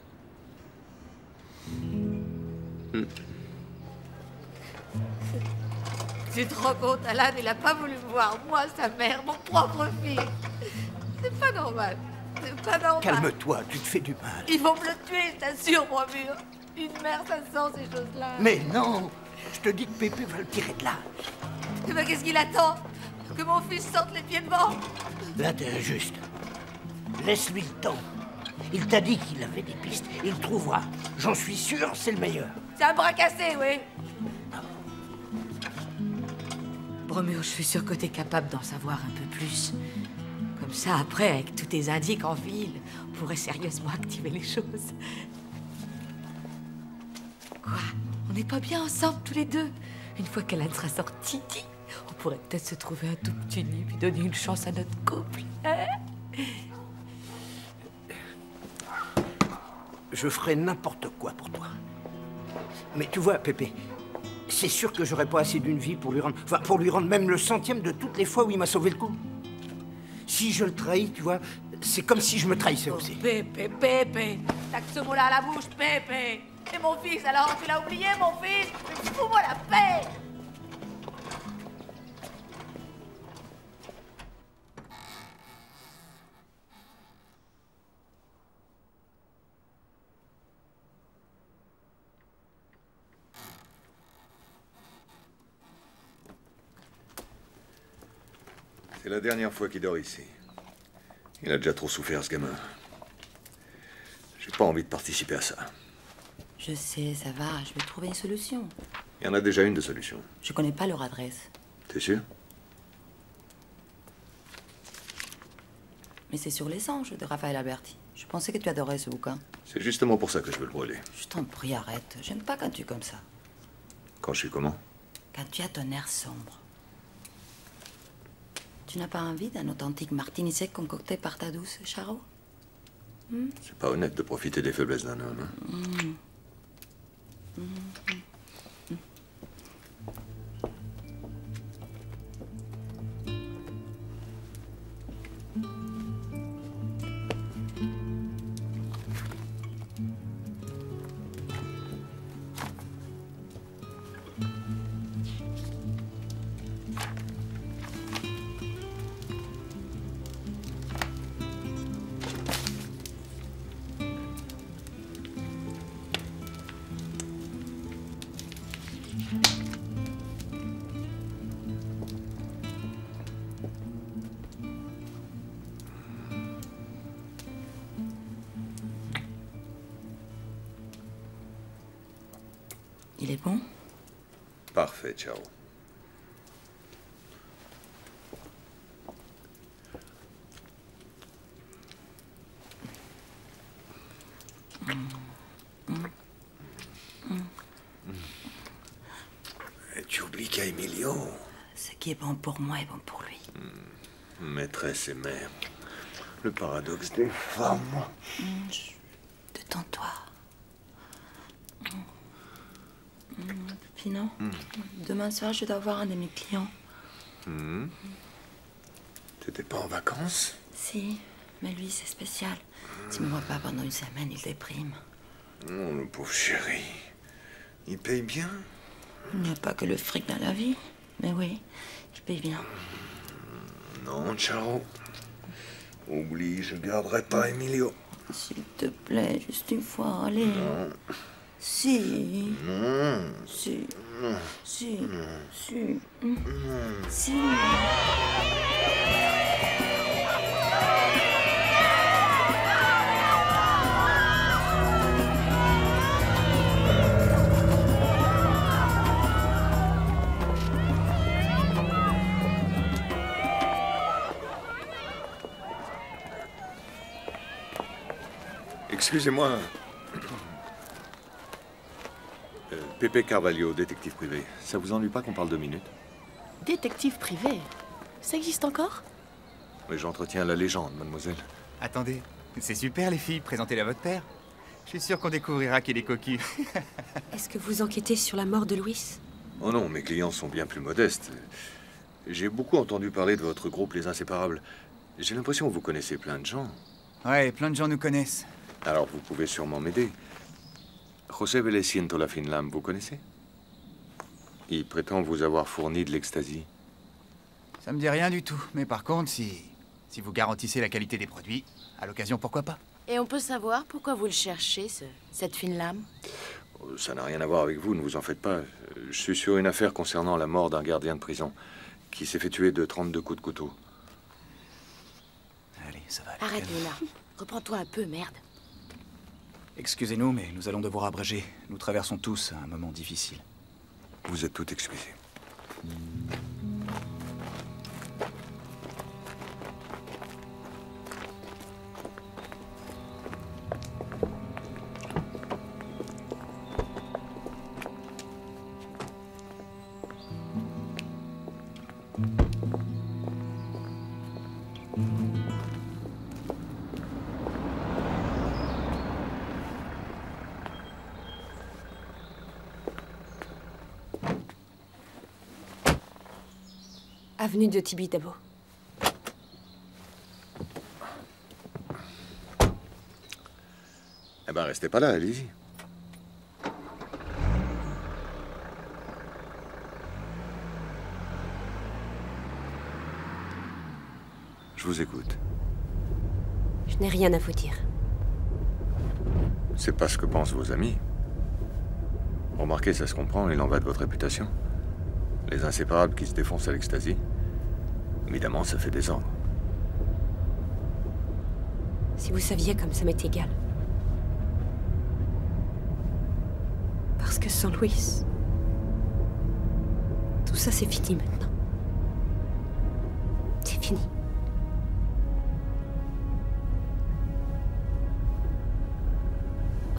S9: Tu te rends compte, Alan, il a pas voulu me voir. Moi, sa mère, mon propre fils. C'est pas normal. C'est pas normal.
S5: Calme-toi, tu te fais du mal.
S9: Ils vont me le tuer, je t'assure, moi, mur. Une mère, ça se sent, ces choses-là.
S5: Mais non! Je te dis que Pépé va le tirer de là.
S9: Eh ben, qu'est-ce qu'il attend? Que mon fils sorte les pieds devant?
S5: Là, t'es injuste. Laisse-lui le temps. Il t'a dit qu'il avait des pistes. Il trouvera. J'en suis sûr, c'est le meilleur.
S9: C'est un bras cassé, oui. Bromure, je suis sûre que t'es capable d'en savoir un peu plus. Comme ça, après, avec tous tes indices en ville, on pourrait sérieusement activer les choses. Quoi? On n'est pas bien ensemble, tous les deux? Une fois qu'Alan sera sortie, on pourrait peut-être se trouver un tout petit nid puis donner une chance à notre couple. Hein?
S5: Je ferai n'importe quoi pour toi. Mais tu vois, Pépé, c'est sûr que j'aurais pas assez d'une vie pour lui rendre... Enfin, pour lui rendre même le centième de toutes les fois où il m'a sauvé le coup. Si je le trahis, tu vois, c'est comme si je me trahissais aussi.
S9: Pépé, Pépé, t'as que ce mot-là à la bouche, Pépé. Et mon fils, alors, tu l'as oublié, mon fils? Mais fous-moi la paix!
S7: C'est la dernière fois qu'il dort ici. Il a déjà trop souffert, ce gamin. J'ai pas envie de participer à ça.
S13: Je sais, ça va, je vais trouver une solution.
S7: Il y en a déjà une de solution.
S13: Je connais pas leur adresse.
S7: T'es sûr?
S13: Mais c'est sur les anges de Raphaël Alberti. Je pensais que tu adorais ce bouquin.
S7: C'est justement pour ça que je veux le brûler.
S13: Je t'en prie, arrête. J'aime pas quand tu es comme ça.
S7: Quand je suis comment?
S13: Quand tu as ton air sombre. Tu n'as pas envie d'un authentique martini sec concocté par ta douce, Charo?
S7: C'est pas honnête de profiter des faiblesses d'un homme.
S13: Il est bon?
S7: Parfait, ciao. Tu oublies qu'à Emilio.
S13: Ce qui est bon pour moi est bon pour lui.
S7: Maîtresse et mère. Le paradoxe des femmes.
S13: Détends-toi. Pino, demain soir, je dois voir un de mes clients.
S7: T'étais pas en vacances?
S13: Si, mais lui, c'est spécial. S'il me voit pas pendant une semaine, il déprime.
S7: Oh, le pauvre chéri. Il paye bien?
S13: Il n'y a pas que le fric dans la vie. Mais oui, il paye bien.
S7: Non, ciao. Oublie, je garderai pas Emilio.
S13: S'il te plaît, juste une fois, allez.
S7: Non.
S13: Si.
S7: Non.
S13: Si.
S7: Non.
S13: Si.
S7: Non.
S13: Si.
S7: Non.
S13: Si.
S7: Excusez-moi. Pepe Carvalho, détective privé. Ça vous ennuie pas qu'on parle 2 minutes?
S20: Détective privé? Ça existe encore?
S7: Oui, j'entretiens la légende, mademoiselle.
S17: Attendez, c'est super les filles, présentez-la à votre père. Je suis sûr qu'on découvrira qu'il est cocu.
S20: Est-ce que vous enquêtez sur la mort de Louis?
S7: Oh non, mes clients sont bien plus modestes. J'ai beaucoup entendu parler de votre groupe Les Inséparables. J'ai l'impression que vous connaissez plein de gens.
S17: Ouais, plein de gens nous connaissent.
S7: Alors vous pouvez sûrement m'aider. José Vélez Siento la Finlam, vous connaissez? Il prétend vous avoir fourni de l'ecstasy.
S17: Ça me dit rien du tout. Mais par contre, si vous garantissez la qualité des produits, à l'occasion, pourquoi pas?
S20: Et on peut savoir pourquoi vous le cherchez, cette fine lame?
S7: Ça n'a rien à voir avec vous, ne vous en faites pas. Je suis sur une affaire concernant la mort d'un gardien de prison qui s'est fait tuer de 32 coups de couteau.
S17: Allez, ça va.
S20: Arrête, Luna. Reprends-toi un peu, merde.
S5: Excusez-nous, mais nous allons devoir abréger. Nous traversons tous un moment difficile.
S7: Vous êtes tout excusé.
S20: Avenue de Tibidabo.
S7: Eh ben, restez pas là, allez-y. Je vous écoute.
S20: Je n'ai rien à vous dire.
S7: C'est pas ce que pensent vos amis. Remarquez, ça se comprend, il en va de votre réputation. Les inséparables qui se défoncent à l'ecstasy. Évidemment, ça fait désordre.
S20: Si vous saviez comme ça m'est égal. Parce que sans Louis, tout ça c'est fini maintenant. C'est fini.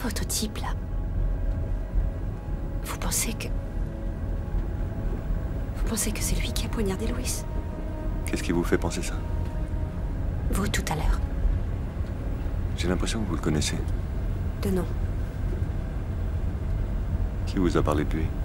S21: Votre type, là... Vous pensez que c'est lui qui a poignardé Louis?
S7: Qu'est-ce qui vous fait penser ça?
S21: Vous, tout à l'heure.
S7: J'ai l'impression que vous le connaissez.
S21: De nom.
S7: Qui vous a parlé de lui?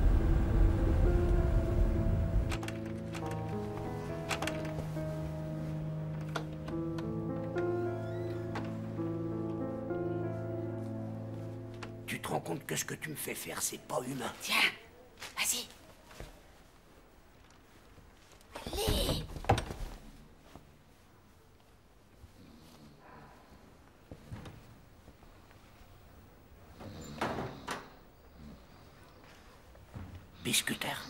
S6: Tu te rends compte que ce que tu me fais faire, c'est pas humain.
S21: Tiens, vas-y. Allez.
S6: Biscuitaire.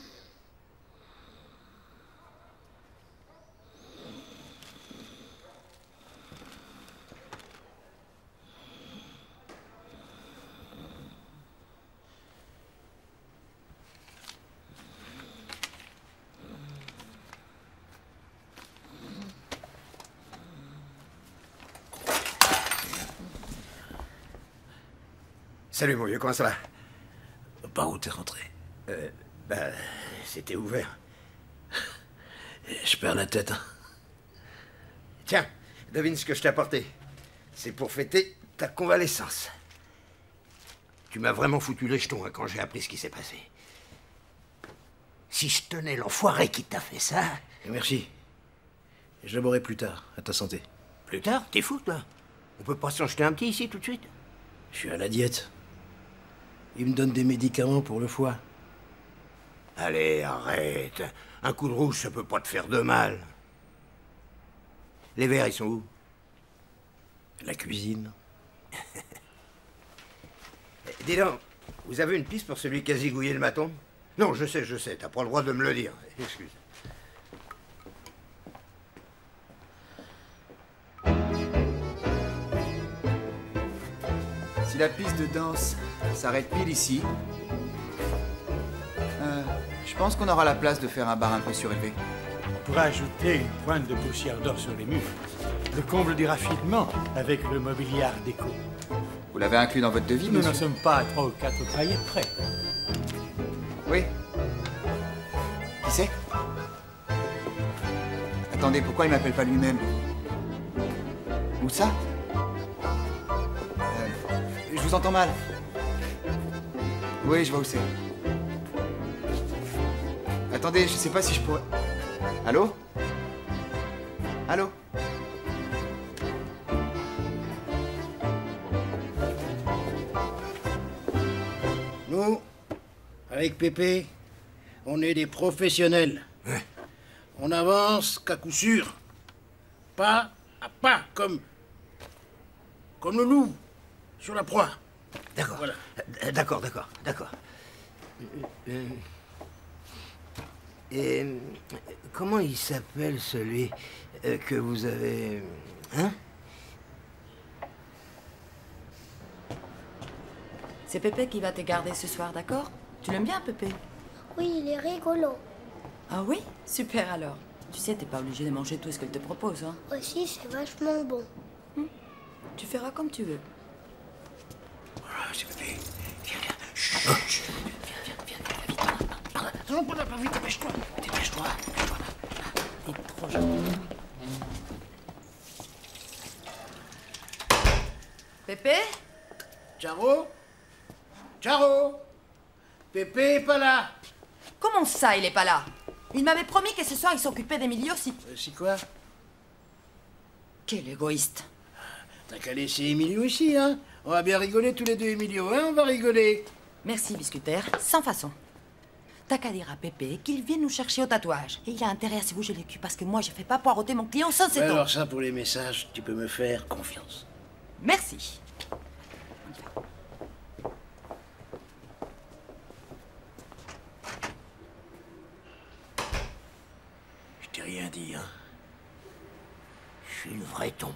S11: Salut mon vieux, comment ça va?
S6: Par où t'es rentré?
S11: C'était ouvert.
S6: Je perds la tête, hein.
S11: Tiens, devine ce que je t'ai apporté. C'est pour fêter ta convalescence. Tu m'as vraiment foutu les jetons hein, quand j'ai appris ce qui s'est passé. Si je tenais l'enfoiré qui t'a fait ça...
S6: Merci. Je le boirai plus tard, à ta santé.
S11: Plus tard? T'es fou, toi? On peut pas s'en jeter un petit ici, tout de suite?
S6: Je suis à la diète. Il me donne des médicaments pour le foie.
S11: Allez, arrête. Un coup de rouge, ça peut pas te faire de mal. Les verres, ils sont où?
S6: La cuisine.
S11: Dis donc, vous avez une piste pour celui qui a zigouillé le maton? Non, je sais, t'as pas le droit de me le dire. Excuse.
S4: Si la piste de danse s'arrête pile ici, je pense qu'on aura la place de faire un bar un peu surélevé.
S22: On pourrait ajouter une pointe de poussière d'or sur les murs. Le comble du raffinement avec le mobilier art déco.
S4: Vous l'avez inclus dans votre devis,
S22: Nous
S4: monsieur?
S22: n'en sommes pas à 3 ou 4 paillettes près.
S4: Oui. Qui c'est? Attendez, pourquoi il m'appelle pas lui-même? Où ça? Je vous entends mal. Oui, je vois où c'est. Attendez, je sais pas si je pourrais... Allô? Allô?
S6: Nous, avec Pépé, on est des professionnels.
S11: Ouais.
S6: On avance qu'à coup sûr. Pas à pas, comme le loup sur la proie.
S11: D'accord.
S6: Voilà.
S11: D'accord. Et comment il s'appelle celui que vous avez... Hein?
S13: C'est Pépé qui va te garder ce soir, d'accord? Tu l'aimes bien, Pépé?
S15: Oui, il est rigolo.
S13: Ah oui? Super alors. Tu sais, t'es pas obligé de manger tout ce qu'elle te propose, hein?
S15: Aussi, c'est vachement bon.
S13: Tu feras comme tu veux.
S6: C'est Pépé. Viens. Chut. Viens, vite. Non, pas vite, dépêche-toi.
S13: T'es trop gentil. Pépé?
S6: Charo? Pépé est pas là.
S13: Comment ça, il est pas là? Il m'avait promis que ce soir, il s'occupait d'Emilio aussi.
S6: C'est quoi?
S13: Quel égoïste.
S6: T'as qu'à laisser Emilio ici, hein? On va bien rigoler tous les deux, Emilio, hein? On va rigoler.
S13: Merci, biscuitaire. Sans façon. T'as qu'à dire à Pépé qu'il vienne nous chercher au tatouage. Et il a intérêt à se bouger le cul parce que moi, je fais pas poireauter mon client sans ses
S6: Alors ça, pour les messages, tu peux me faire confiance.
S13: Merci.
S6: Je t'ai rien dit, hein? Je suis une vraie tombe.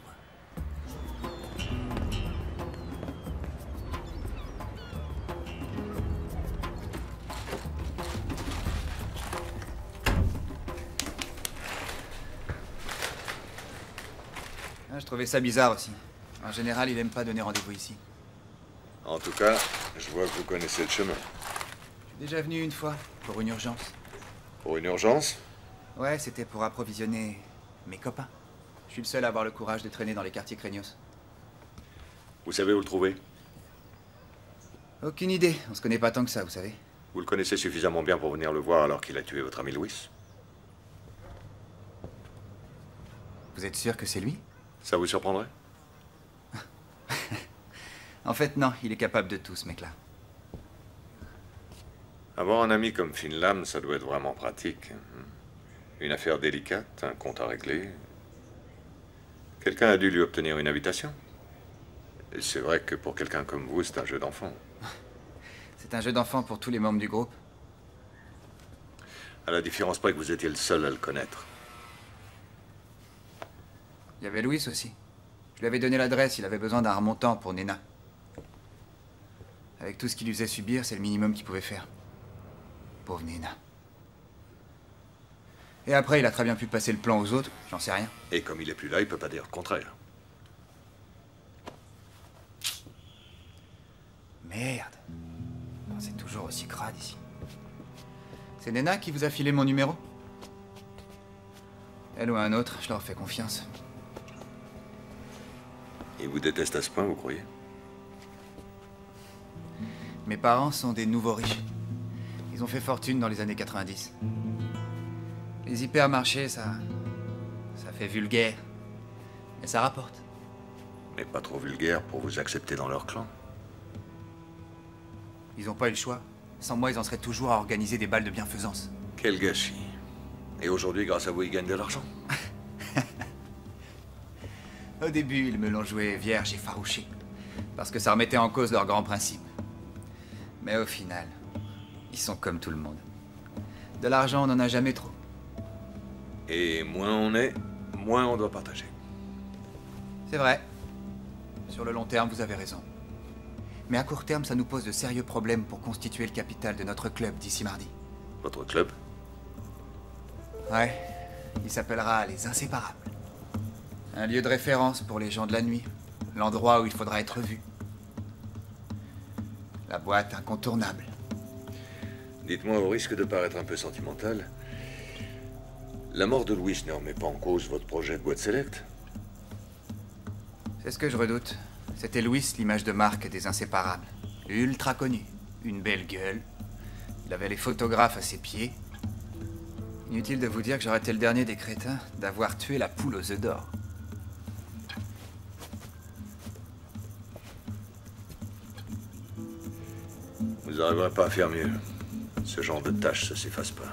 S4: Je trouvais ça bizarre aussi. En général, il aime pas donner rendez-vous ici.
S7: En tout cas, je vois que vous connaissez le chemin.
S4: Je suis déjà venu une fois, pour une urgence.
S7: Pour une urgence?
S4: Ouais, c'était pour approvisionner mes copains. Je suis le seul à avoir le courage de traîner dans les quartiers craignos.
S7: Vous savez où le trouver?
S4: Aucune idée, on se connaît pas tant que ça, vous savez.
S7: Vous le connaissez suffisamment bien pour venir le voir alors qu'il a tué votre ami Louis?
S4: Vous êtes sûr que c'est lui?
S7: Ça vous surprendrait?
S4: En fait, non, il est capable de tout, ce mec-là.
S7: Avoir un ami comme Finn Lam, ça doit être vraiment pratique. Une affaire délicate, un compte à régler. Quelqu'un a dû lui obtenir une invitation. Et c'est vrai que pour quelqu'un comme vous, c'est un jeu d'enfant.
S4: C'est un jeu d'enfant pour tous les membres du groupe.
S7: À la différence près que vous étiez le seul à le connaître.
S4: Il y avait Louis aussi. Je lui avais donné l'adresse, il avait besoin d'un remontant pour Nena. Avec tout ce qu'il lui faisait subir, c'est le minimum qu'il pouvait faire. Pauvre Nena. Et après, il a très bien pu passer le plan aux autres, j'en sais rien.
S7: Et comme il est plus là, il peut pas dire le contraire.
S4: Merde. C'est toujours aussi crade ici. C'est Nena qui vous a filé mon numéro? Elle ou un autre, je leur fais confiance.
S7: Il vous déteste à ce point, vous croyez?
S4: Mes parents sont des nouveaux riches. Ils ont fait fortune dans les années 90. Les hypermarchés, ça fait vulgaire. Mais ça rapporte.
S7: Mais pas trop vulgaire pour vous accepter dans leur clan.
S4: Ils n'ont pas eu le choix. Sans moi, ils en seraient toujours à organiser des balles de bienfaisance.
S7: Quel gâchis. Et aujourd'hui, grâce à vous, ils gagnent de l'argent.
S4: Au début, ils me l'ont joué vierge et farouché. Parce que ça remettait en cause leurs grands principes. Mais au final, ils sont comme tout le monde. De l'argent, on n'en a jamais trop.
S7: Et moins on est, moins on doit partager.
S4: C'est vrai. Sur le long terme, vous avez raison. Mais à court terme, ça nous pose de sérieux problèmes pour constituer le capital de notre club d'ici mardi.
S7: Votre club?
S4: Ouais. Il s'appellera les Inséparables. Un lieu de référence pour les gens de la nuit. L'endroit où il faudra être vu. La boîte incontournable.
S7: Dites-moi, au risque de paraître un peu sentimental, la mort de Louis ne remet pas en cause votre projet de boîte select?
S4: C'est ce que je redoute. C'était Louis, l'image de marque des Inséparables. Ultra connu. Une belle gueule. Il avait les photographes à ses pieds. Inutile de vous dire que j'aurais été le dernier des crétins d'avoir tué la poule aux œufs d'or.
S7: Vous n'arriverez pas à faire mieux. Ce genre de tâche, ça s'efface pas.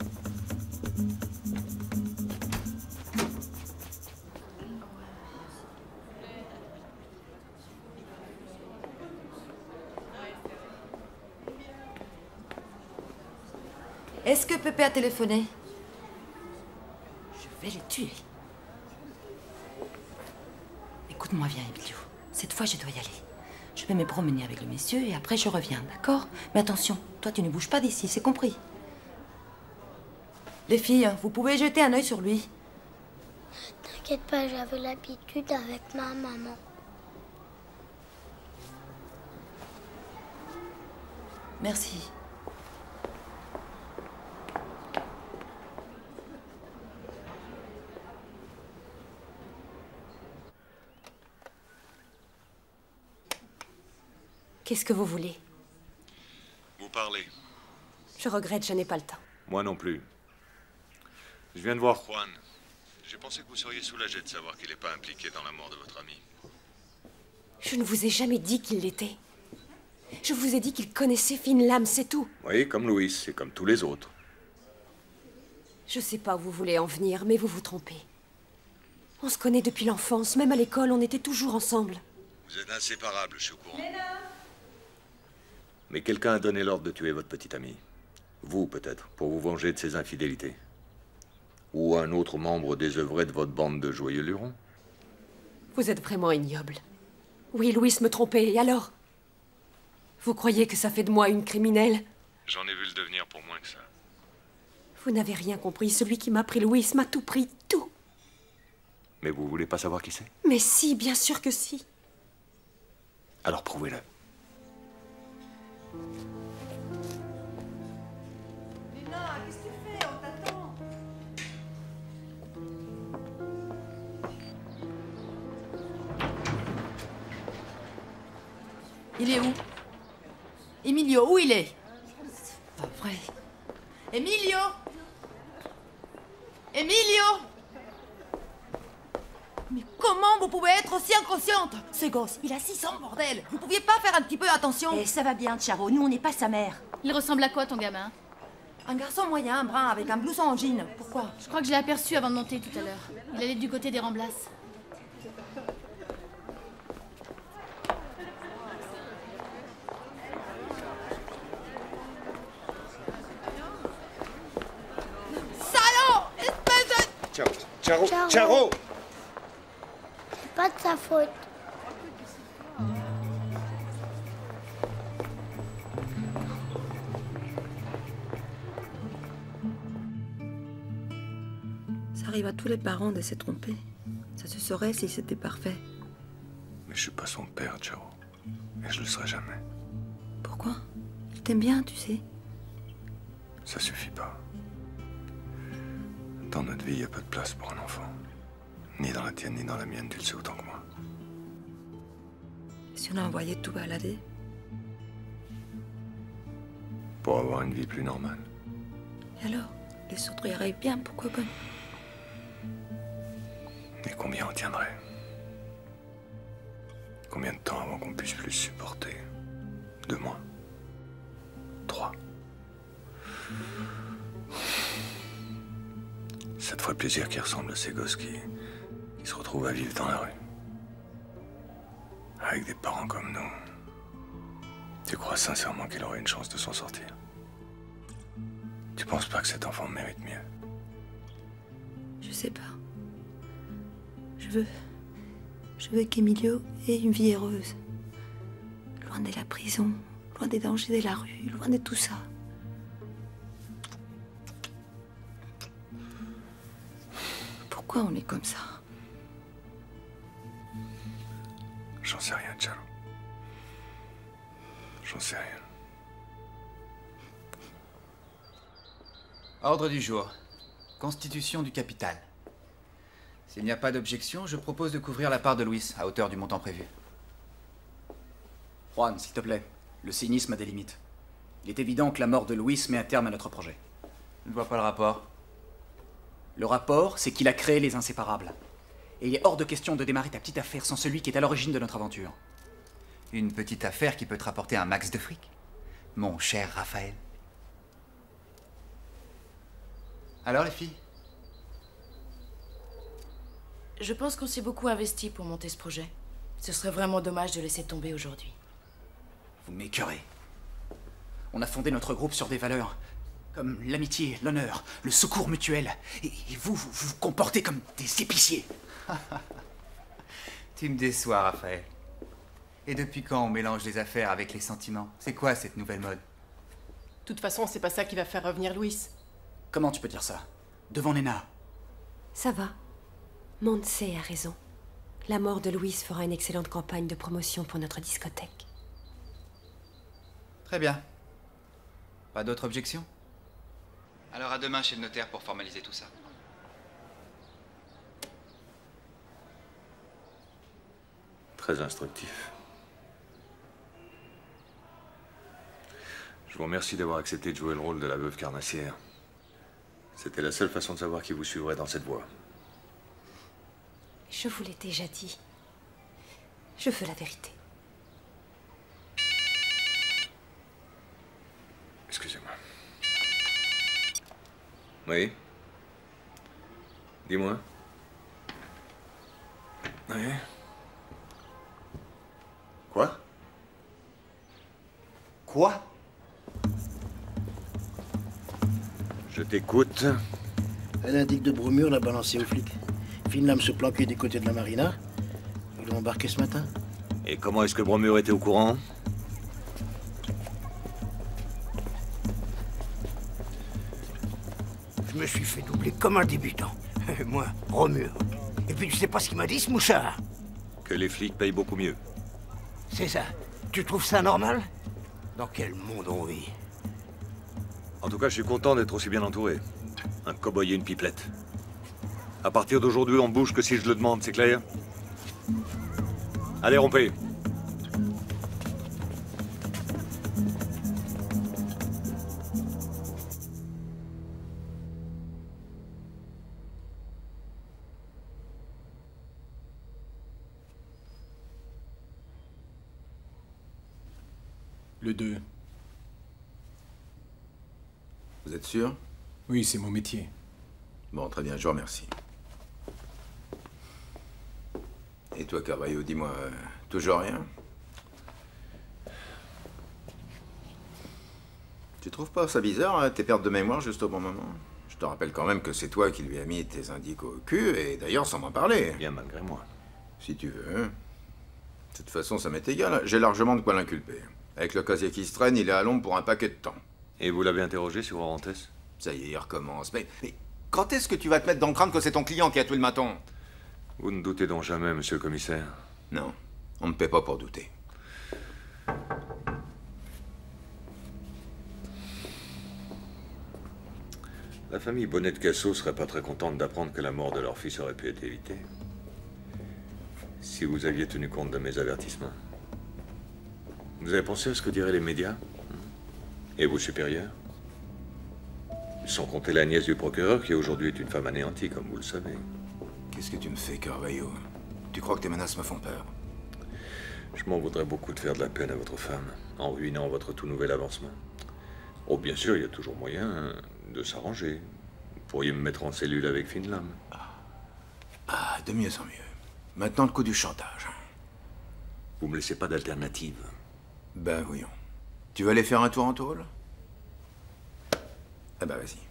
S13: Est-ce que Pépé a téléphoné? Je vais les tuer. Écoute-moi, viens, Emilio. Cette fois, je dois y aller. Je vais me promener avec le messieurs et après je reviens, d'accord? Mais attention, toi tu ne bouges pas d'ici, c'est compris? Les filles, vous pouvez jeter un œil sur lui.
S15: T'inquiète pas, j'avais l'habitude avec ma maman.
S13: Merci.
S21: Qu'est-ce que vous voulez?
S7: Vous parlez.
S21: Je regrette, je n'ai pas le temps.
S7: Moi non plus. Je viens de voir Juan. J'ai pensé que vous seriez soulagé de savoir qu'il n'est pas impliqué dans la mort de votre ami.
S21: Je ne vous ai jamais dit qu'il l'était. Je vous ai dit qu'il connaissait Finn Lam, c'est tout.
S7: Oui, comme Louis et comme tous les autres.
S21: Je sais pas où vous voulez en venir, mais vous vous trompez. On se connaît depuis l'enfance, même à l'école, on était toujours ensemble.
S7: Vous êtes inséparables, je suis au courant. Mais quelqu'un a donné l'ordre de tuer votre petit ami. Vous, peut-être, pour vous venger de ses infidélités. Ou un autre membre désœuvré de votre bande de joyeux lurons.
S21: Vous êtes vraiment ignoble. Oui, Louis me trompait, et alors? Vous croyez que ça fait de moi une criminelle?
S7: J'en ai vu le devenir pour moins que ça.
S21: Vous n'avez rien compris. Celui qui m'a pris Louis m'a tout pris, tout.
S7: Mais vous voulez pas savoir qui c'est?
S21: Mais si, bien sûr que si.
S7: Alors prouvez-le.
S13: Lina, qu'est-ce que tu fais? On t'attend. Il est où? Emilio, où il est? C'est pas vrai. Emilio! Emilio! Mais comment vous pouvez être aussi inconsciente? Ce gosse, il a 600, bordel! Vous pouviez pas faire un petit peu attention?
S8: Eh, ça va bien, Charo, nous on n'est pas sa mère.
S21: Il ressemble à quoi, ton gamin?
S13: Un garçon moyen, brun, avec un blouson en jean. Pourquoi?
S21: Je crois que je l'ai aperçu avant de monter tout à l'heure. Il allait du côté des Ramblas.
S13: Salaud! Espèce de...
S15: Charo!
S18: Charo!
S15: C'est pas de sa faute.
S13: Ça arrive à tous les parents de se tromper. Ça se saurait si c'était parfait.
S7: Mais je suis pas son père, Charo. Et je le serai jamais.
S13: Pourquoi? Il t'aime bien, tu sais.
S7: Ça suffit pas. Dans notre vie, il y a peu de place pour un enfant. Ni dans la tienne, ni dans la mienne, tu le sais autant que moi.
S13: Et si on a envoyé tout balader?
S7: Pour avoir une vie plus normale.
S13: Et alors? Les autres y arrivent bien, pourquoi pas?
S7: Et combien on tiendrait? Combien de temps avant qu'on puisse plus supporter? 2 mois? 3? Ça te ferait plaisir qu'il ressemble à ces gosses qui se retrouvent à vivre dans la rue. Avec des parents comme nous. Tu crois sincèrement qu'il aurait une chance de s'en sortir? Tu penses pas que cet enfant mérite mieux?
S13: Je sais pas. Je veux qu'Emilio ait une vie heureuse. Loin de la prison, loin des dangers de la rue, loin de tout ça. Pourquoi on est comme ça?
S7: J'en sais rien, Charo. J'en sais rien.
S4: Ordre du jour. Constitution du capital. S'il n'y a pas d'objection, je propose de couvrir la part de Luis à hauteur du montant prévu.
S3: Juan, s'il te plaît, le cynisme a des limites. Il est évident que la mort de Luis met un terme à notre projet.
S4: Je ne vois pas le rapport.
S3: Le rapport, c'est qu'il a créé les inséparables. Et il est hors de question de démarrer ta petite affaire sans celui qui est à l'origine de notre aventure.
S4: Une petite affaire qui peut te rapporter un max de fric, mon cher Raphaël. Alors les filles?
S20: Je pense qu'on s'est beaucoup investi pour monter ce projet. Ce serait vraiment dommage de laisser tomber aujourd'hui.
S3: Vous m'écœurez. On a fondé notre groupe sur des valeurs comme l'amitié, l'honneur, le secours mutuel. Et vous vous comportez comme des épiciers.
S4: Tu me déçois, Raphaël. Et depuis quand on mélange les affaires avec les sentiments? C'est quoi cette nouvelle mode?
S16: De toute façon, c'est pas ça qui va faire revenir Luis.
S3: Comment tu peux dire ça? Devant Nena.
S21: Ça va. Montse a raison. La mort de Luis fera une excellente campagne de promotion pour notre discothèque.
S4: Très bien. Pas d'autres objections? Alors à demain chez le notaire pour formaliser tout ça.
S7: Très instructif. Je vous remercie d'avoir accepté de jouer le rôle de la veuve carnassière. C'était la seule façon de savoir qui vous suivrait dans cette voie.
S21: Je vous l'ai déjà dit. Je veux la vérité.
S7: Excusez-moi. Oui? Dis-moi. Oui? Quoi?
S3: Quoi?
S7: Je t'écoute.
S6: Elle indique de Bromure l'a balancé aux flics. Finlam se planquait du côté de la marina. Ils l'ont embarqué ce matin.
S7: Et comment est-ce que Bromure était au courant?
S18: Je me suis fait doubler comme un débutant. Moi, Bromure. Et puis tu sais pas ce qu'il m'a dit, ce mouchard?
S7: Que les flics payent beaucoup mieux.
S18: C'est ça. Tu trouves ça normal?
S17: Dans quel monde on vit?
S7: En tout cas, je suis content d'être aussi bien entouré. Un cow-boy et une pipelette. À partir d'aujourd'hui, on bouge que si je le demande, c'est clair? Allez, rompez.
S12: Le 2.
S11: Vous êtes sûr?
S12: Oui, c'est mon métier.
S11: Bon, très bien, je vous remercie. Et toi, Carvalho, dis-moi, toujours rien? Tu trouves pas ça bizarre, hein, tes pertes de mémoire juste au bon moment? Je te rappelle quand même que c'est toi qui lui as mis tes indices au cul, et d'ailleurs sans m'en parler.
S7: Bien malgré moi.
S11: Si tu veux. De toute façon, ça m'est égal, j'ai largement de quoi l'inculper. Avec le casier qui se traîne, il est à l'ombre pour un paquet de temps.
S7: Et vous l'avez interrogé sur Orantes?
S11: Ça y est, il recommence. Mais quand est-ce que tu vas te mettre dans le crâne que c'est ton client qui a tué le maton?
S7: Vous ne doutez donc jamais, monsieur le commissaire?
S11: Non, on ne me paie pas pour douter.
S7: La famille Bonnet-Casso serait pas très contente d'apprendre que la mort de leur fils aurait pu être évitée. Si vous aviez tenu compte de mes avertissements. Vous avez pensé à ce que diraient les médias? Et vos supérieurs? Sans compter la nièce du procureur, qui aujourd'hui est une femme anéantie, comme vous le savez.
S11: Qu'est-ce que tu me fais, Carvalho? Tu crois que tes menaces me font peur?
S7: Je m'en voudrais beaucoup de faire de la peine à votre femme, en ruinant votre tout nouvel avancement. Oh, bien sûr, il y a toujours moyen de s'arranger. Vous pourriez me mettre en cellule avec Finlam.
S11: Ah, de mieux en mieux. Maintenant, le coup du chantage.
S7: Vous me laissez pas d'alternative.
S11: Ben, voyons. Tu veux aller faire un tour en tôle? Ah ben, vas-y.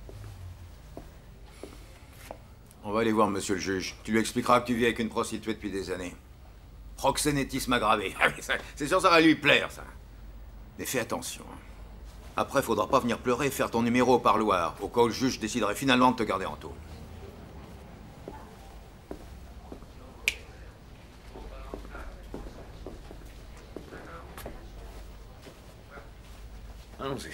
S11: On va aller voir monsieur le juge. Tu lui expliqueras que tu vis avec une prostituée depuis des années. Proxénétisme aggravé. C'est sûr, ça va lui plaire, ça. Mais fais attention. Après, faudra pas venir pleurer et faire ton numéro au parloir, au cas où le juge déciderait finalement de te garder en tôle.
S7: Allons-y.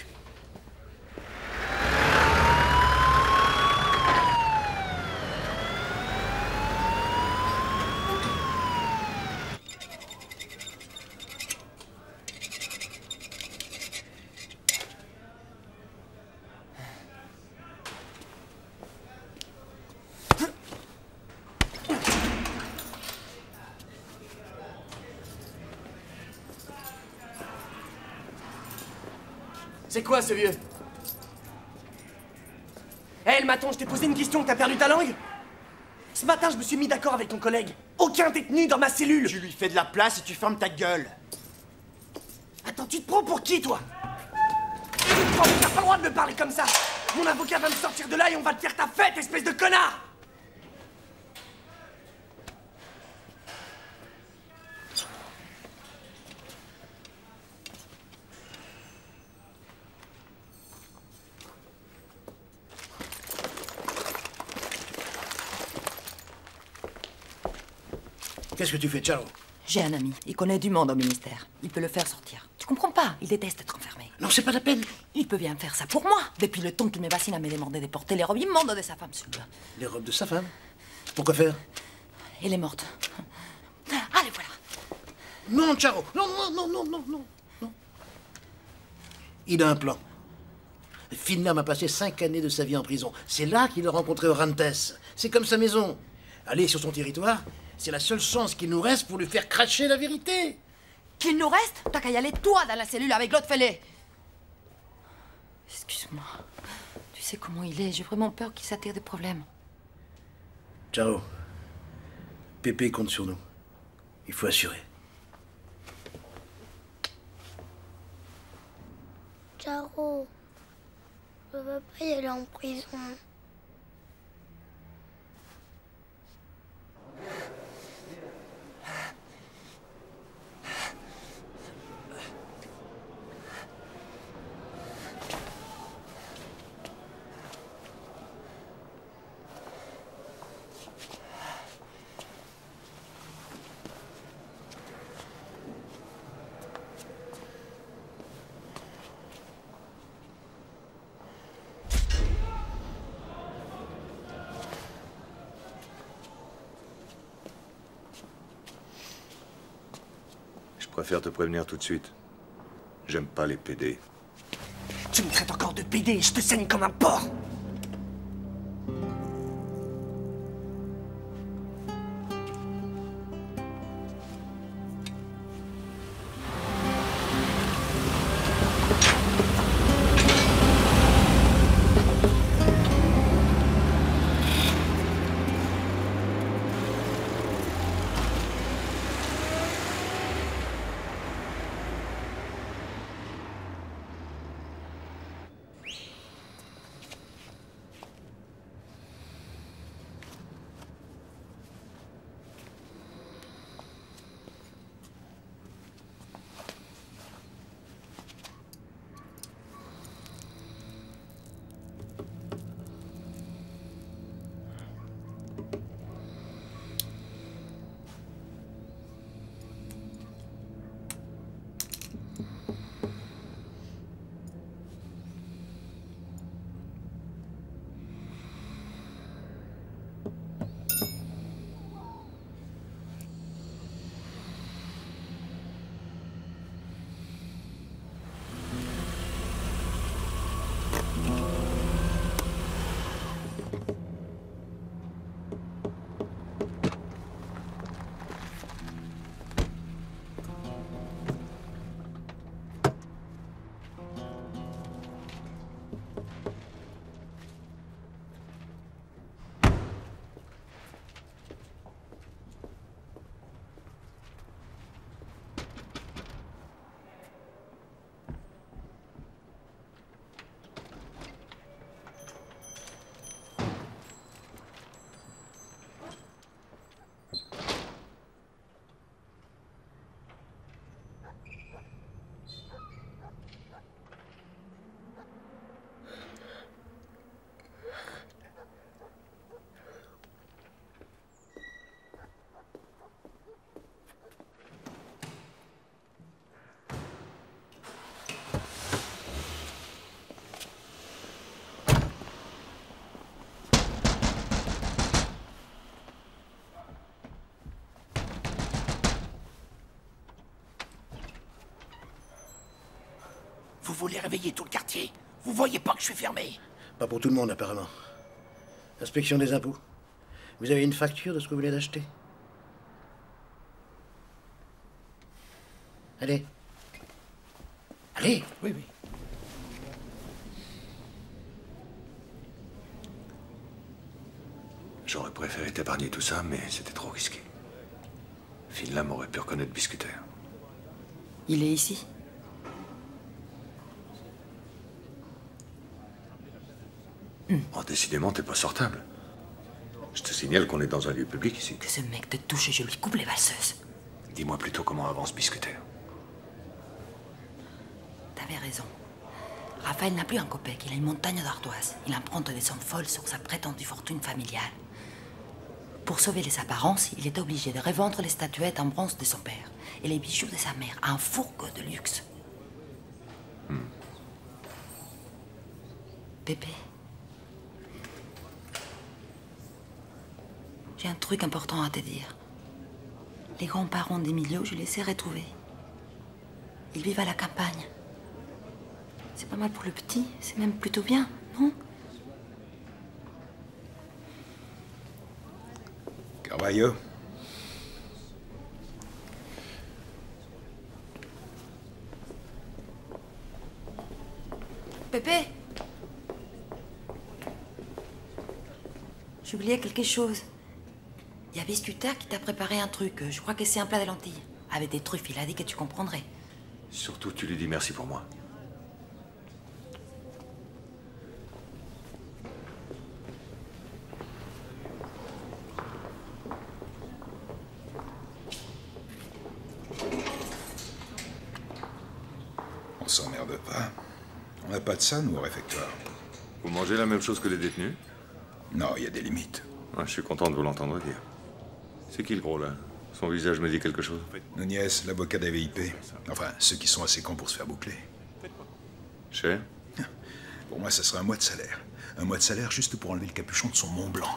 S16: C'est quoi ce vieux? Hé, le maton, je t'ai posé une question, t'as perdu ta langue? Ce matin, je me suis mis d'accord avec ton collègue. Aucun détenu dans ma cellule.
S17: Tu lui fais de la place et tu fermes ta gueule.
S16: Attends, tu te prends pour qui, toi? Tu te prends, t'as pas le droit de me parler comme ça. Mon avocat va me sortir de là et on va te faire ta fête, espèce de connard!
S6: Qu'est-ce que tu fais, Charo?
S13: J'ai un ami. Il connaît du monde au ministère. Il peut le faire sortir. Tu comprends pas? Il déteste être enfermé.
S6: Non, c'est pas la peine.
S13: Il peut bien faire ça pour moi. Depuis le temps qu'il me bassine à me demander de porter les robes immondes de sa femme sur lui.
S6: Les robes de sa femme? Pourquoi faire?
S13: Elle est morte. Allez, voilà.
S6: Non, Charo. Non, non, non, non, non, non, non. Il a un plan. Finlam a passé 5 années de sa vie en prison. C'est là qu'il a rencontré Orantes. C'est comme sa maison. Aller sur son territoire, c'est la seule chance qu'il nous reste pour lui faire cracher la vérité.
S13: Qu'il nous reste? T'as qu'à y aller, toi, dans la cellule avec l'autre fêlé. Excuse-moi. Tu sais comment il est. J'ai vraiment peur qu'il s'attire des problèmes.
S6: Ciao. Pépé compte sur nous. Il faut assurer.
S15: Charo, je veux pas y aller en prison.
S7: préfère te prévenir tout de suite. J'aime pas les PD.
S16: Tu me traites encore de PD et je te saigne comme un porc.
S6: Vous voulez réveiller tout le quartier. Vous voyez pas que je suis fermé? Pas pour tout le monde, apparemment. Inspection des impôts. Vous avez une facture de ce que vous venez d'acheter? Allez. Allez.
S11: Oui, oui.
S7: J'aurais préféré t'épargner tout ça, mais c'était trop risqué. Finlam aurait pu reconnaître Biscuiter.
S13: Il est ici.
S7: Oh, décidément, t'es pas sortable. Je te signale qu'on est dans un lieu public ici.
S13: Que ce mec te touche et je lui coupe les valseuses.
S7: Dis-moi plutôt comment avance Biscuiter.
S13: T'avais raison. Raphaël n'a plus un copec, il a une montagne d'ardoises. Il emprunte des sommes folles sur sa prétendue fortune familiale. Pour sauver les apparences, il était obligé de revendre les statuettes en bronze de son père et les bijoux de sa mère à un fourgon de luxe. Pépé. J'ai un truc important à te dire. Les grands-parents d'Emilio, je les ai retrouvés. Ils vivent à la campagne. C'est pas mal pour le petit, c'est même plutôt bien, non?
S22: Carvalho.
S13: Pépé! J'oubliais quelque chose. Il y a Biscuiter qui t'a préparé un truc. Je crois que c'est un plat de lentilles. Avec des truffes, il a dit que tu comprendrais.
S7: Surtout, tu lui dis merci pour moi.
S22: On s'emmerde pas. On n'a pas de ça, nous, au réfectoire.
S7: Vous mangez la même chose que les détenus?
S22: Non, il y a des limites.
S7: Ouais, je suis content de vous l'entendre dire. C'est qui le gros, là? Son visage me dit quelque chose.
S22: Nunez, l'avocat des VIP. Enfin, ceux qui sont assez cons pour se faire boucler.
S7: Cher?
S22: Pour moi, ça serait un mois de salaire. Un mois de salaire juste pour enlever le capuchon de son Mont Blanc.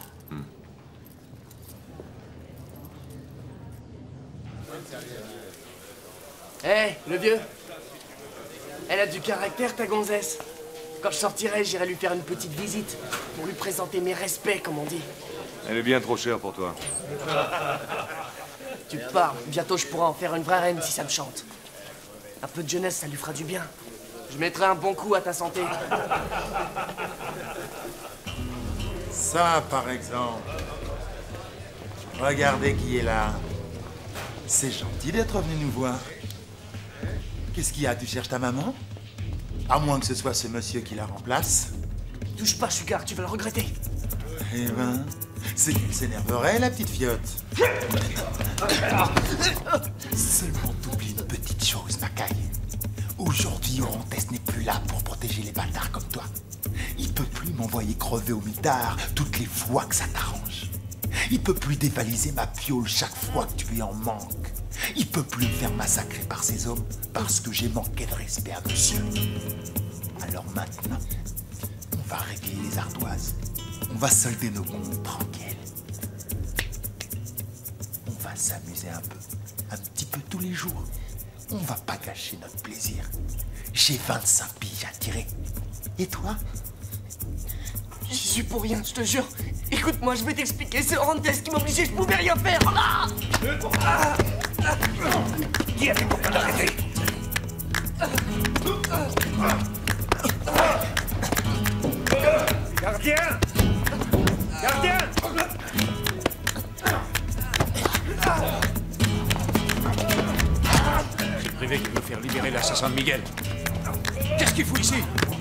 S16: Hé, le vieux. Elle a du caractère, ta gonzesse. Quand je sortirai, j'irai lui faire une petite visite pour lui présenter mes respects, comme on dit.
S7: Elle est bien trop chère pour toi.
S16: Tu parles. Bientôt, je pourrai en faire une vraie reine si ça me chante. Un peu de jeunesse, ça lui fera du bien. Je mettrai un bon coup à ta santé.
S2: Ça, par exemple. Regardez qui est là. C'est gentil d'être venu nous voir. Qu'est-ce qu'il y a? Tu cherches ta maman? À moins que ce soit ce monsieur qui la remplace.
S16: Touche pas, Sugar, tu vas le regretter.
S2: Eh ben, c'est qu'il s'énerverait, la petite fiotte. Seulement t'oublies une petite chose, Mackay. Aujourd'hui, Orontes n'est plus là pour protéger les bâtards comme toi. Il peut plus m'envoyer crever au mitard toutes les fois que ça t'arrange. Il peut plus dévaliser ma piole chaque fois que tu lui en manques. Il peut plus me faire massacrer par ses hommes parce que j'ai manqué de respect à monsieur. Alors maintenant, on va régler les ardoises. On va solder nos comptes tranquilles. On va s'amuser un petit peu tous les jours. On va pas gâcher notre plaisir. J'ai 25 piges à tirer. Et toi?
S16: J'y suis pour rien, je te jure. Écoute-moi, je vais t'expliquer. C'est Orontes qui m'obligeait, je pouvais rien faire.
S18: Qui a fait pour t'arrêter? Gardien! Gardien!
S1: C'est le privé qui veut faire libérer l'assassin de Miguel. Qu'est-ce qu'il fout ici?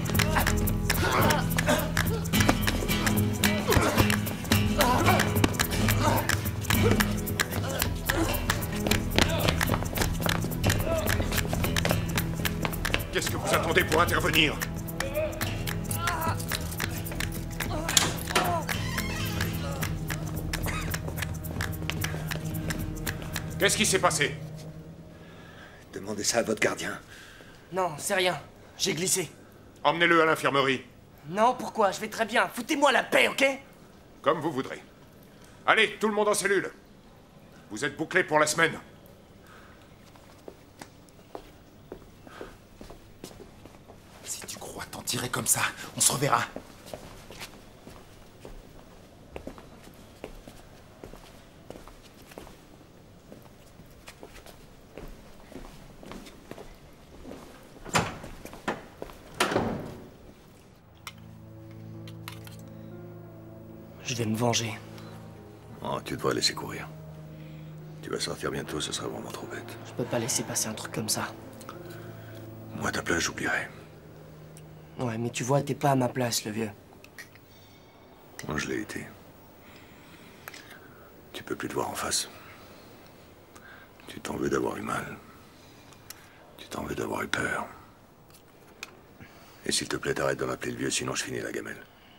S18: Qu'est-ce que vous attendez pour intervenir? Qu'est-ce qui s'est passé?
S11: Demandez ça à votre gardien.
S16: Non, c'est rien. J'ai glissé.
S18: Emmenez-le à l'infirmerie.
S16: Non, pourquoi? Je vais très bien. Foutez-moi la paix, ok?
S18: Comme vous voudrez. Allez, tout le monde en cellule. Vous êtes bouclés pour la semaine.
S2: Si tu crois t'en tirer comme ça, on se reverra.
S16: Je vais me venger.
S11: Oh, tu devrais laisser courir. Tu vas sortir bientôt, ce sera vraiment trop bête.
S16: Je peux pas laisser passer un truc comme ça.
S11: Moi, à ta place, j'oublierai.
S16: Ouais, mais tu vois, t'es pas à ma place, le vieux.
S11: Moi, je l'ai été. Tu peux plus te voir en face. Tu t'en veux d'avoir eu mal. Tu t'en veux d'avoir eu peur. Et s'il te plaît, t'arrêtes de m'appeler le vieux, sinon je finis la gamelle.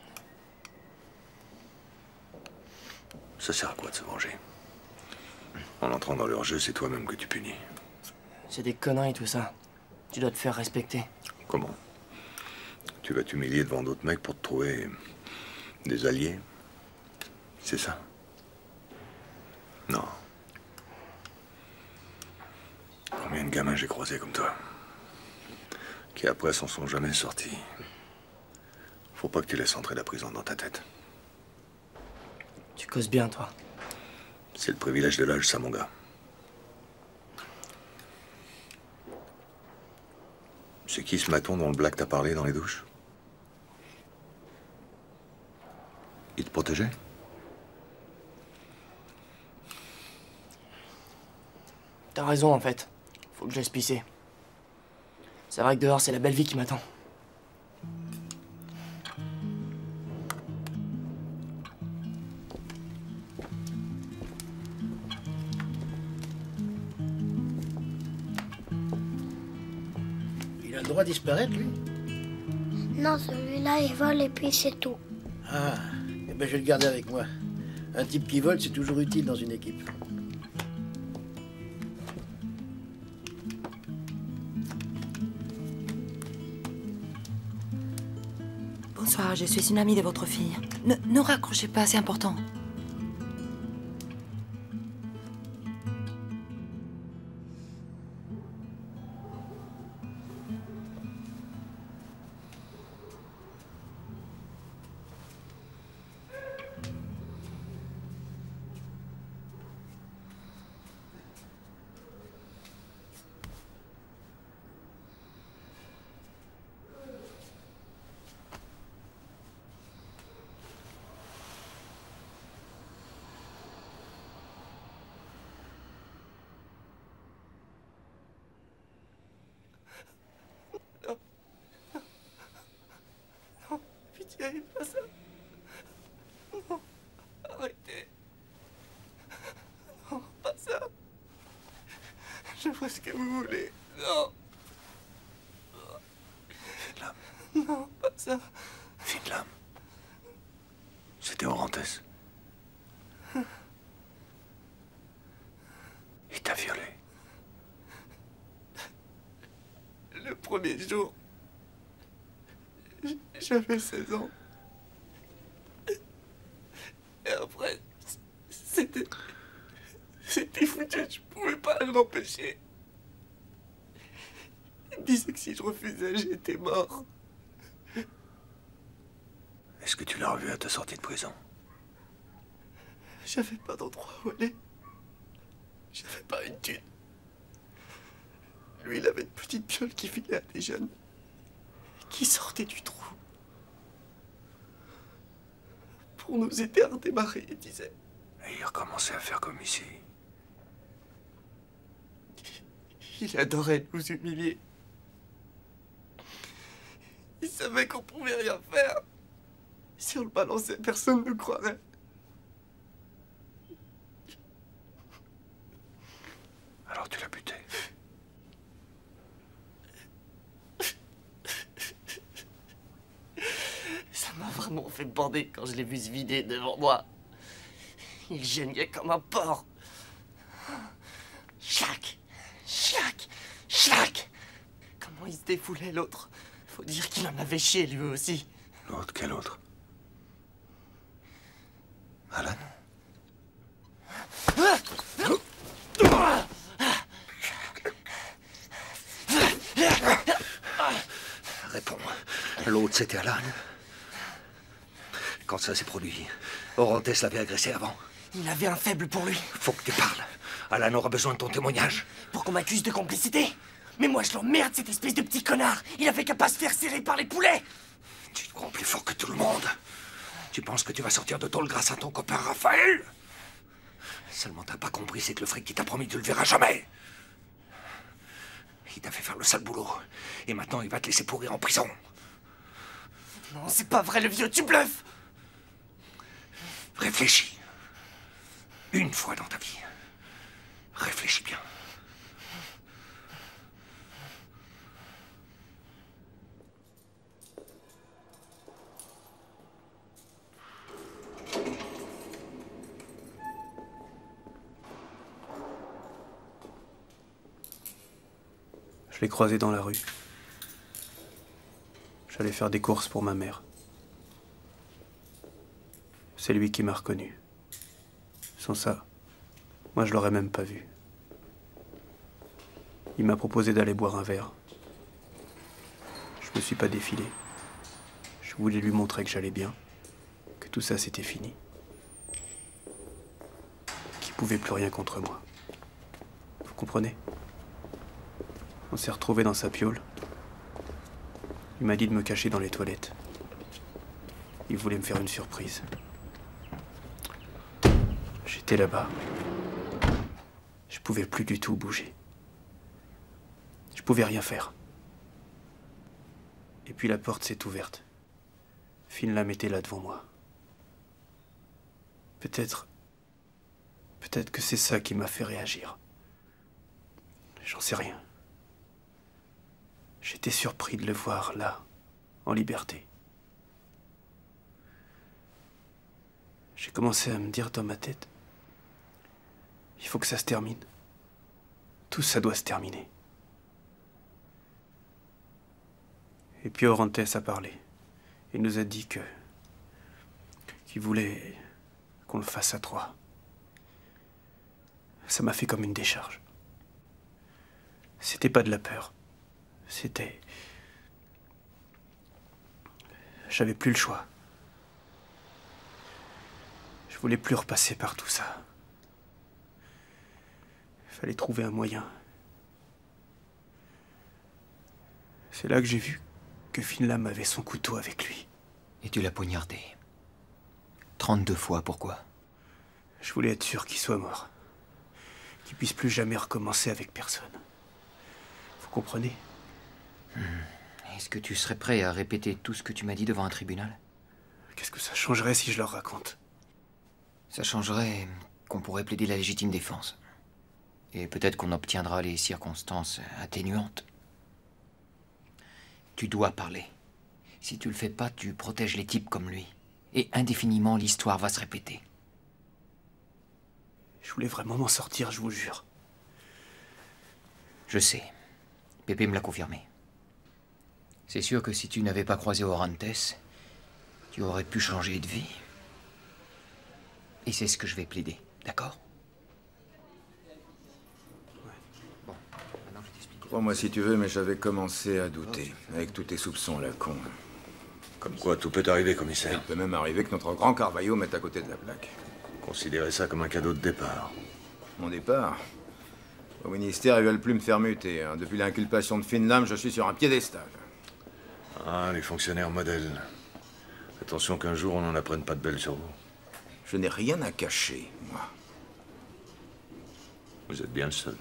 S11: Ça sert à quoi de se venger? En entrant dans leur jeu, c'est toi-même que tu punis.
S16: C'est des conneries, tout ça. Tu dois te faire respecter.
S11: Comment? Tu vas t'humilier devant d'autres mecs pour te trouver des alliés? C'est ça? Non. Combien de gamins j'ai croisés comme toi? Qui après s'en sont jamais sortis. Faut pas que tu laisses entrer la prison dans ta tête.
S16: Tu causes bien, toi.
S11: C'est le privilège de l'âge, ça, mon gars. C'est qui ce maton dont le Black t'a parlé dans les douches? Il te protégeait?
S16: T'as raison, en fait. Faut que je laisse pisser. C'est vrai que dehors, c'est la belle vie qui m'attend.
S6: Il a le droit de disparaître, lui?
S15: Non, celui-là, il vole et puis c'est tout.
S6: Ah, eh ben je vais le garder avec moi. Un type qui vole, c'est toujours utile dans une équipe.
S13: Bonsoir, je suis une amie de votre fille. Ne raccrochez pas, c'est important.
S16: Je ferai ce que vous voulez. Non.
S7: Finlam.
S16: Non, pas ça.
S7: Finlam. C'était Orantes. Il t'a violé.
S16: Le premier jour, j'avais 16 ans. Et après, c'était foutu, je pouvais pas l'empêcher. Il me disait que si je refusais, j'étais mort.
S7: Est-ce que tu l'as revu à ta sortie de prison?
S16: J'avais pas d'endroit où aller. J'avais pas une thune. Lui, il avait une petite piole qui filait à des jeunes. Qui sortaient du trou. Pour nous aider à redémarrer, il disait.
S7: Et il recommençait à faire comme ici.
S16: Il adorait nous humilier. Il savait qu'on pouvait rien faire. Si on le balançait, personne ne croirait.
S7: Alors tu l'as buté.
S16: Ça m'a vraiment fait bander quand je l'ai vu se vider devant moi. Il geignait comme un porc. Chac, chac, chac. Comment il se défoulait, l'autre. Faut dire qu'il en avait chié, lui aussi.
S7: L'autre, quel autre? Alan? Réponds. L'autre, c'était Alan. Quand ça s'est produit, Orantes l'avait agressé avant.
S16: Il avait un faible pour lui.
S7: Faut que tu parles. Alan aura besoin de ton témoignage.
S16: Pour qu'on m'accuse de complicité. Mais moi, je l'emmerde, cette espèce de petit connard. Il avait qu'à pas se faire serrer par les poulets.
S7: Tu te crois plus fort que tout le monde. Tu penses que tu vas sortir de tôle grâce à ton copain Raphaël? Seulement t'as pas compris, c'est que le fric qui t'a promis, tu le verras jamais. Il t'a fait faire le sale boulot. Et maintenant, il va te laisser pourrir en prison.
S16: Non, c'est pas vrai, le vieux, tu bluffes.
S7: Réfléchis. Une fois dans ta vie. Réfléchis bien.
S5: Je l'ai croisé dans la rue. J'allais faire des courses pour ma mère. C'est lui qui m'a reconnu. Sans ça, moi je l'aurais même pas vu. Il m'a proposé d'aller boire un verre. Je me suis pas défilé. Je voulais lui montrer que j'allais bien, que tout ça c'était fini. Qu'il pouvait plus rien contre moi. Vous comprenez? On s'est retrouvés dans sa piole. Il m'a dit de me cacher dans les toilettes. Il voulait me faire une surprise. J'étais là-bas. Je pouvais plus du tout bouger. Je pouvais rien faire. Et puis la porte s'est ouverte. Finlam était là devant moi. Peut-être que c'est ça qui m'a fait réagir. J'en sais rien. J'étais surpris de le voir là, en liberté. J'ai commencé à me dire dans ma tête, il faut que ça se termine. Tout ça doit se terminer. Et puis Orantes a parlé. Il nous a dit qu'il voulait qu'on le fasse à trois. Ça m'a fait comme une décharge. C'était pas de la peur. C'était... J'avais plus le choix. Je voulais plus repasser par tout ça. Il fallait trouver un moyen. C'est là que j'ai vu que Finlam avait son couteau avec lui.
S17: Et tu l'as poignardé. 32 fois, pourquoi?
S5: Je voulais être sûr qu'il soit mort. Qu'il puisse plus jamais recommencer avec personne. Vous comprenez?
S17: Est-ce que tu serais prêt à répéter tout ce que tu m'as dit devant un tribunal?
S5: Qu'est-ce que ça changerait si je leur raconte?
S17: Ça changerait qu'on pourrait plaider la légitime défense.
S10: Et peut-être qu'on obtiendra les circonstances atténuantes. Tu dois parler. Si tu le fais pas, tu protèges les types comme lui. Et indéfiniment, l'histoire va se répéter.
S5: Je voulais vraiment m'en sortir, je vous jure.
S10: Je sais. Pépé me l'a confirmé. C'est sûr que si tu n'avais pas croisé Orantes, tu aurais pu changer de vie. Et c'est ce que je vais plaider, d'accord?
S11: Bon, maintenant je t'explique. Crois-moi si tu veux, mais j'avais commencé à douter, avec tous tes soupçons, la con.
S7: Comme quoi, tout peut arriver, commissaire.
S11: Il peut même arriver que notre grand Carvalho mette à côté de la plaque.
S7: Considérez ça comme un cadeau de départ.
S11: Mon départ? Au ministère, ils veulent plus me faire muter. Hein. Depuis l'inculpation de Finlam, je suis sur un piédestal.
S7: Ah, les fonctionnaires modèles. Attention qu'un jour, on n'en apprenne pas de belles sur vous.
S11: Je n'ai rien à cacher, moi.
S7: Vous êtes bien le seul.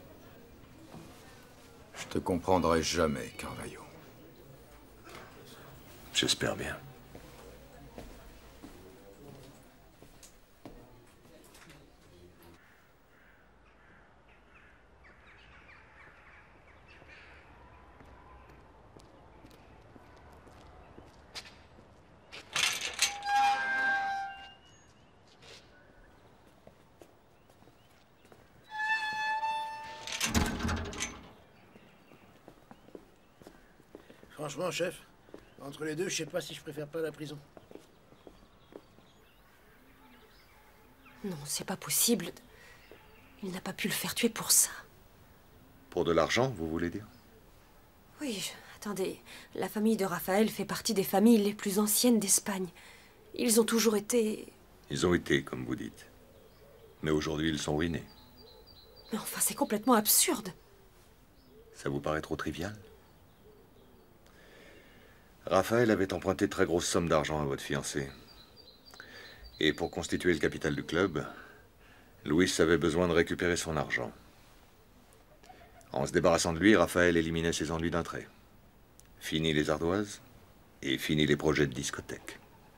S11: Je te comprendrai jamais, Carvalho.
S7: J'espère bien.
S6: Franchement, chef, entre les deux, je sais pas si je préfère pas la prison.
S21: Non, c'est pas possible. Il n'a pas pu le faire tuer pour ça.
S7: Pour de l'argent, vous voulez dire?
S21: Oui, attendez. La famille de Raphaël fait partie des familles les plus anciennes d'Espagne. Ils ont toujours été...
S7: Ils ont été, comme vous dites. Mais aujourd'hui, ils sont ruinés.
S21: Mais enfin, c'est complètement absurde.
S7: Ça vous paraît trop trivial? Raphaël avait emprunté de très grosses sommes d'argent à votre fiancé. Et pour constituer le capital du club, Luis avait besoin de récupérer son argent. En se débarrassant de lui, Raphaël éliminait ses ennuis d'un trait. Fini les ardoises et fini les projets de discothèque.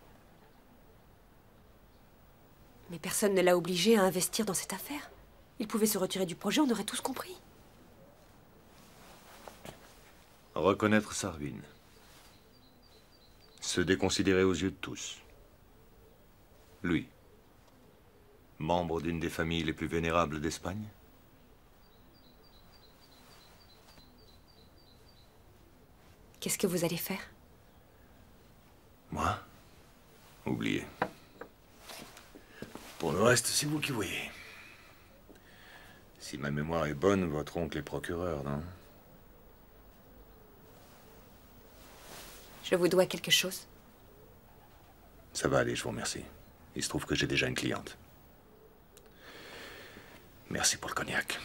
S21: Mais personne ne l'a obligé à investir dans cette affaire. Il pouvait se retirer du projet, on aurait tous compris.
S7: Reconnaître sa ruine. Se déconsidérer aux yeux de tous. Lui, membre d'une des familles les plus vénérables d'Espagne.
S21: Qu'est-ce que vous allez faire?
S7: Moi? Oubliez. Pour le reste, c'est vous qui voyez. Si ma mémoire est bonne, votre oncle est procureur, non?
S21: Je vous dois quelque chose?
S7: Ça va aller, je vous remercie. Il se trouve que j'ai déjà une cliente. Merci pour le cognac.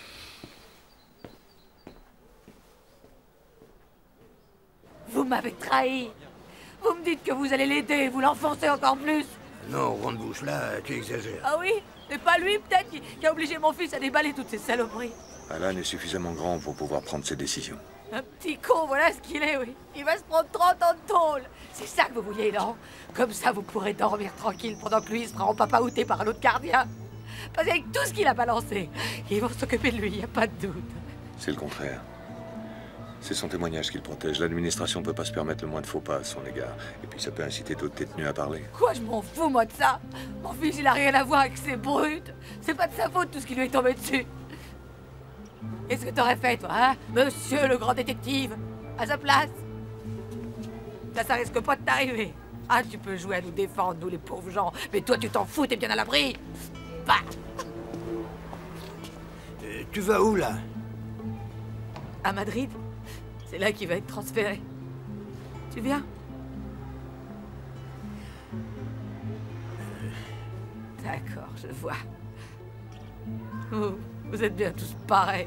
S9: Vous m'avez trahi. Vous me dites que vous allez l'aider, vous l'enfoncez encore plus.
S6: Non, Ronde-Bouche, là, tu exagères.
S9: Ah oui? C'est pas lui, peut-être, qui a obligé mon fils à déballer toutes ces saloperies.
S7: Alan est suffisamment grand pour pouvoir prendre ses décisions.
S9: Un petit con, voilà ce qu'il est, oui. Il va se prendre 30 ans de tôle. C'est ça que vous vouliez, non? Comme ça, vous pourrez dormir tranquille pendant que lui se fera en papaouté par un autre gardien. Parce qu'avec tout ce qu'il a balancé, ils vont s'occuper de lui, y a pas de doute.
S7: C'est le contraire. C'est son témoignage qu'il protège. L'administration peut pas se permettre le moins de faux pas à son égard. Et puis ça peut inciter d'autres détenus à parler.
S9: Quoi, je m'en fous, moi, de ça. Mon fils, il a rien à voir avec ces brutes. C'est pas de sa faute tout ce qui lui est tombé dessus. Qu'est-ce que t'aurais fait, toi, hein, monsieur le grand détective? À sa place? Ça risque pas de t'arriver. Ah, tu peux jouer à nous défendre, nous, les pauvres gens. Mais toi, tu t'en fous, t'es bien à l'abri. Bah.
S6: Tu vas où, là?
S9: À Madrid. C'est là qu'il va être transféré. Tu viens? D'accord, je vois. Vous êtes bien tous pareils.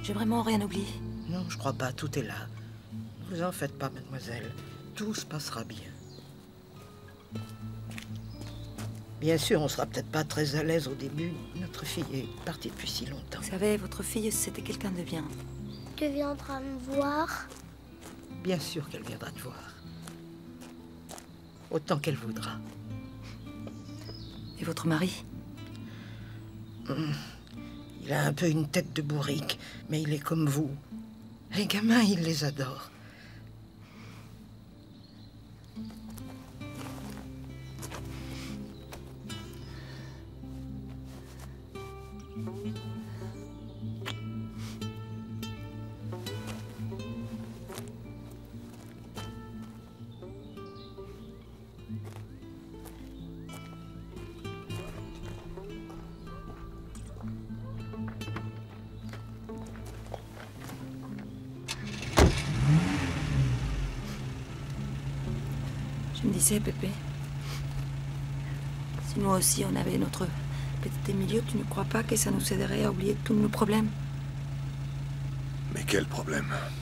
S13: J'ai vraiment rien oublié.
S14: Non, je crois pas, tout est là. Ne vous en faites pas, mademoiselle. Tout se passera bien. Bien sûr, on sera peut-être pas très à l'aise au début. Notre fille est partie depuis si longtemps.
S13: Vous savez, votre fille, c'était quelqu'un de bien.
S15: Tu viendras me voir?
S14: Bien sûr qu'elle viendra te voir. Autant qu'elle voudra.
S13: Et votre mari?
S14: Il a un peu une tête de bourrique, mais il est comme vous. Les gamins, il les adore.
S13: Je me disais, Pépé, si nous aussi on avait notre petit Emilio, tu ne crois pas que ça nous aiderait à oublier tous nos problèmes?
S7: Mais quel problème?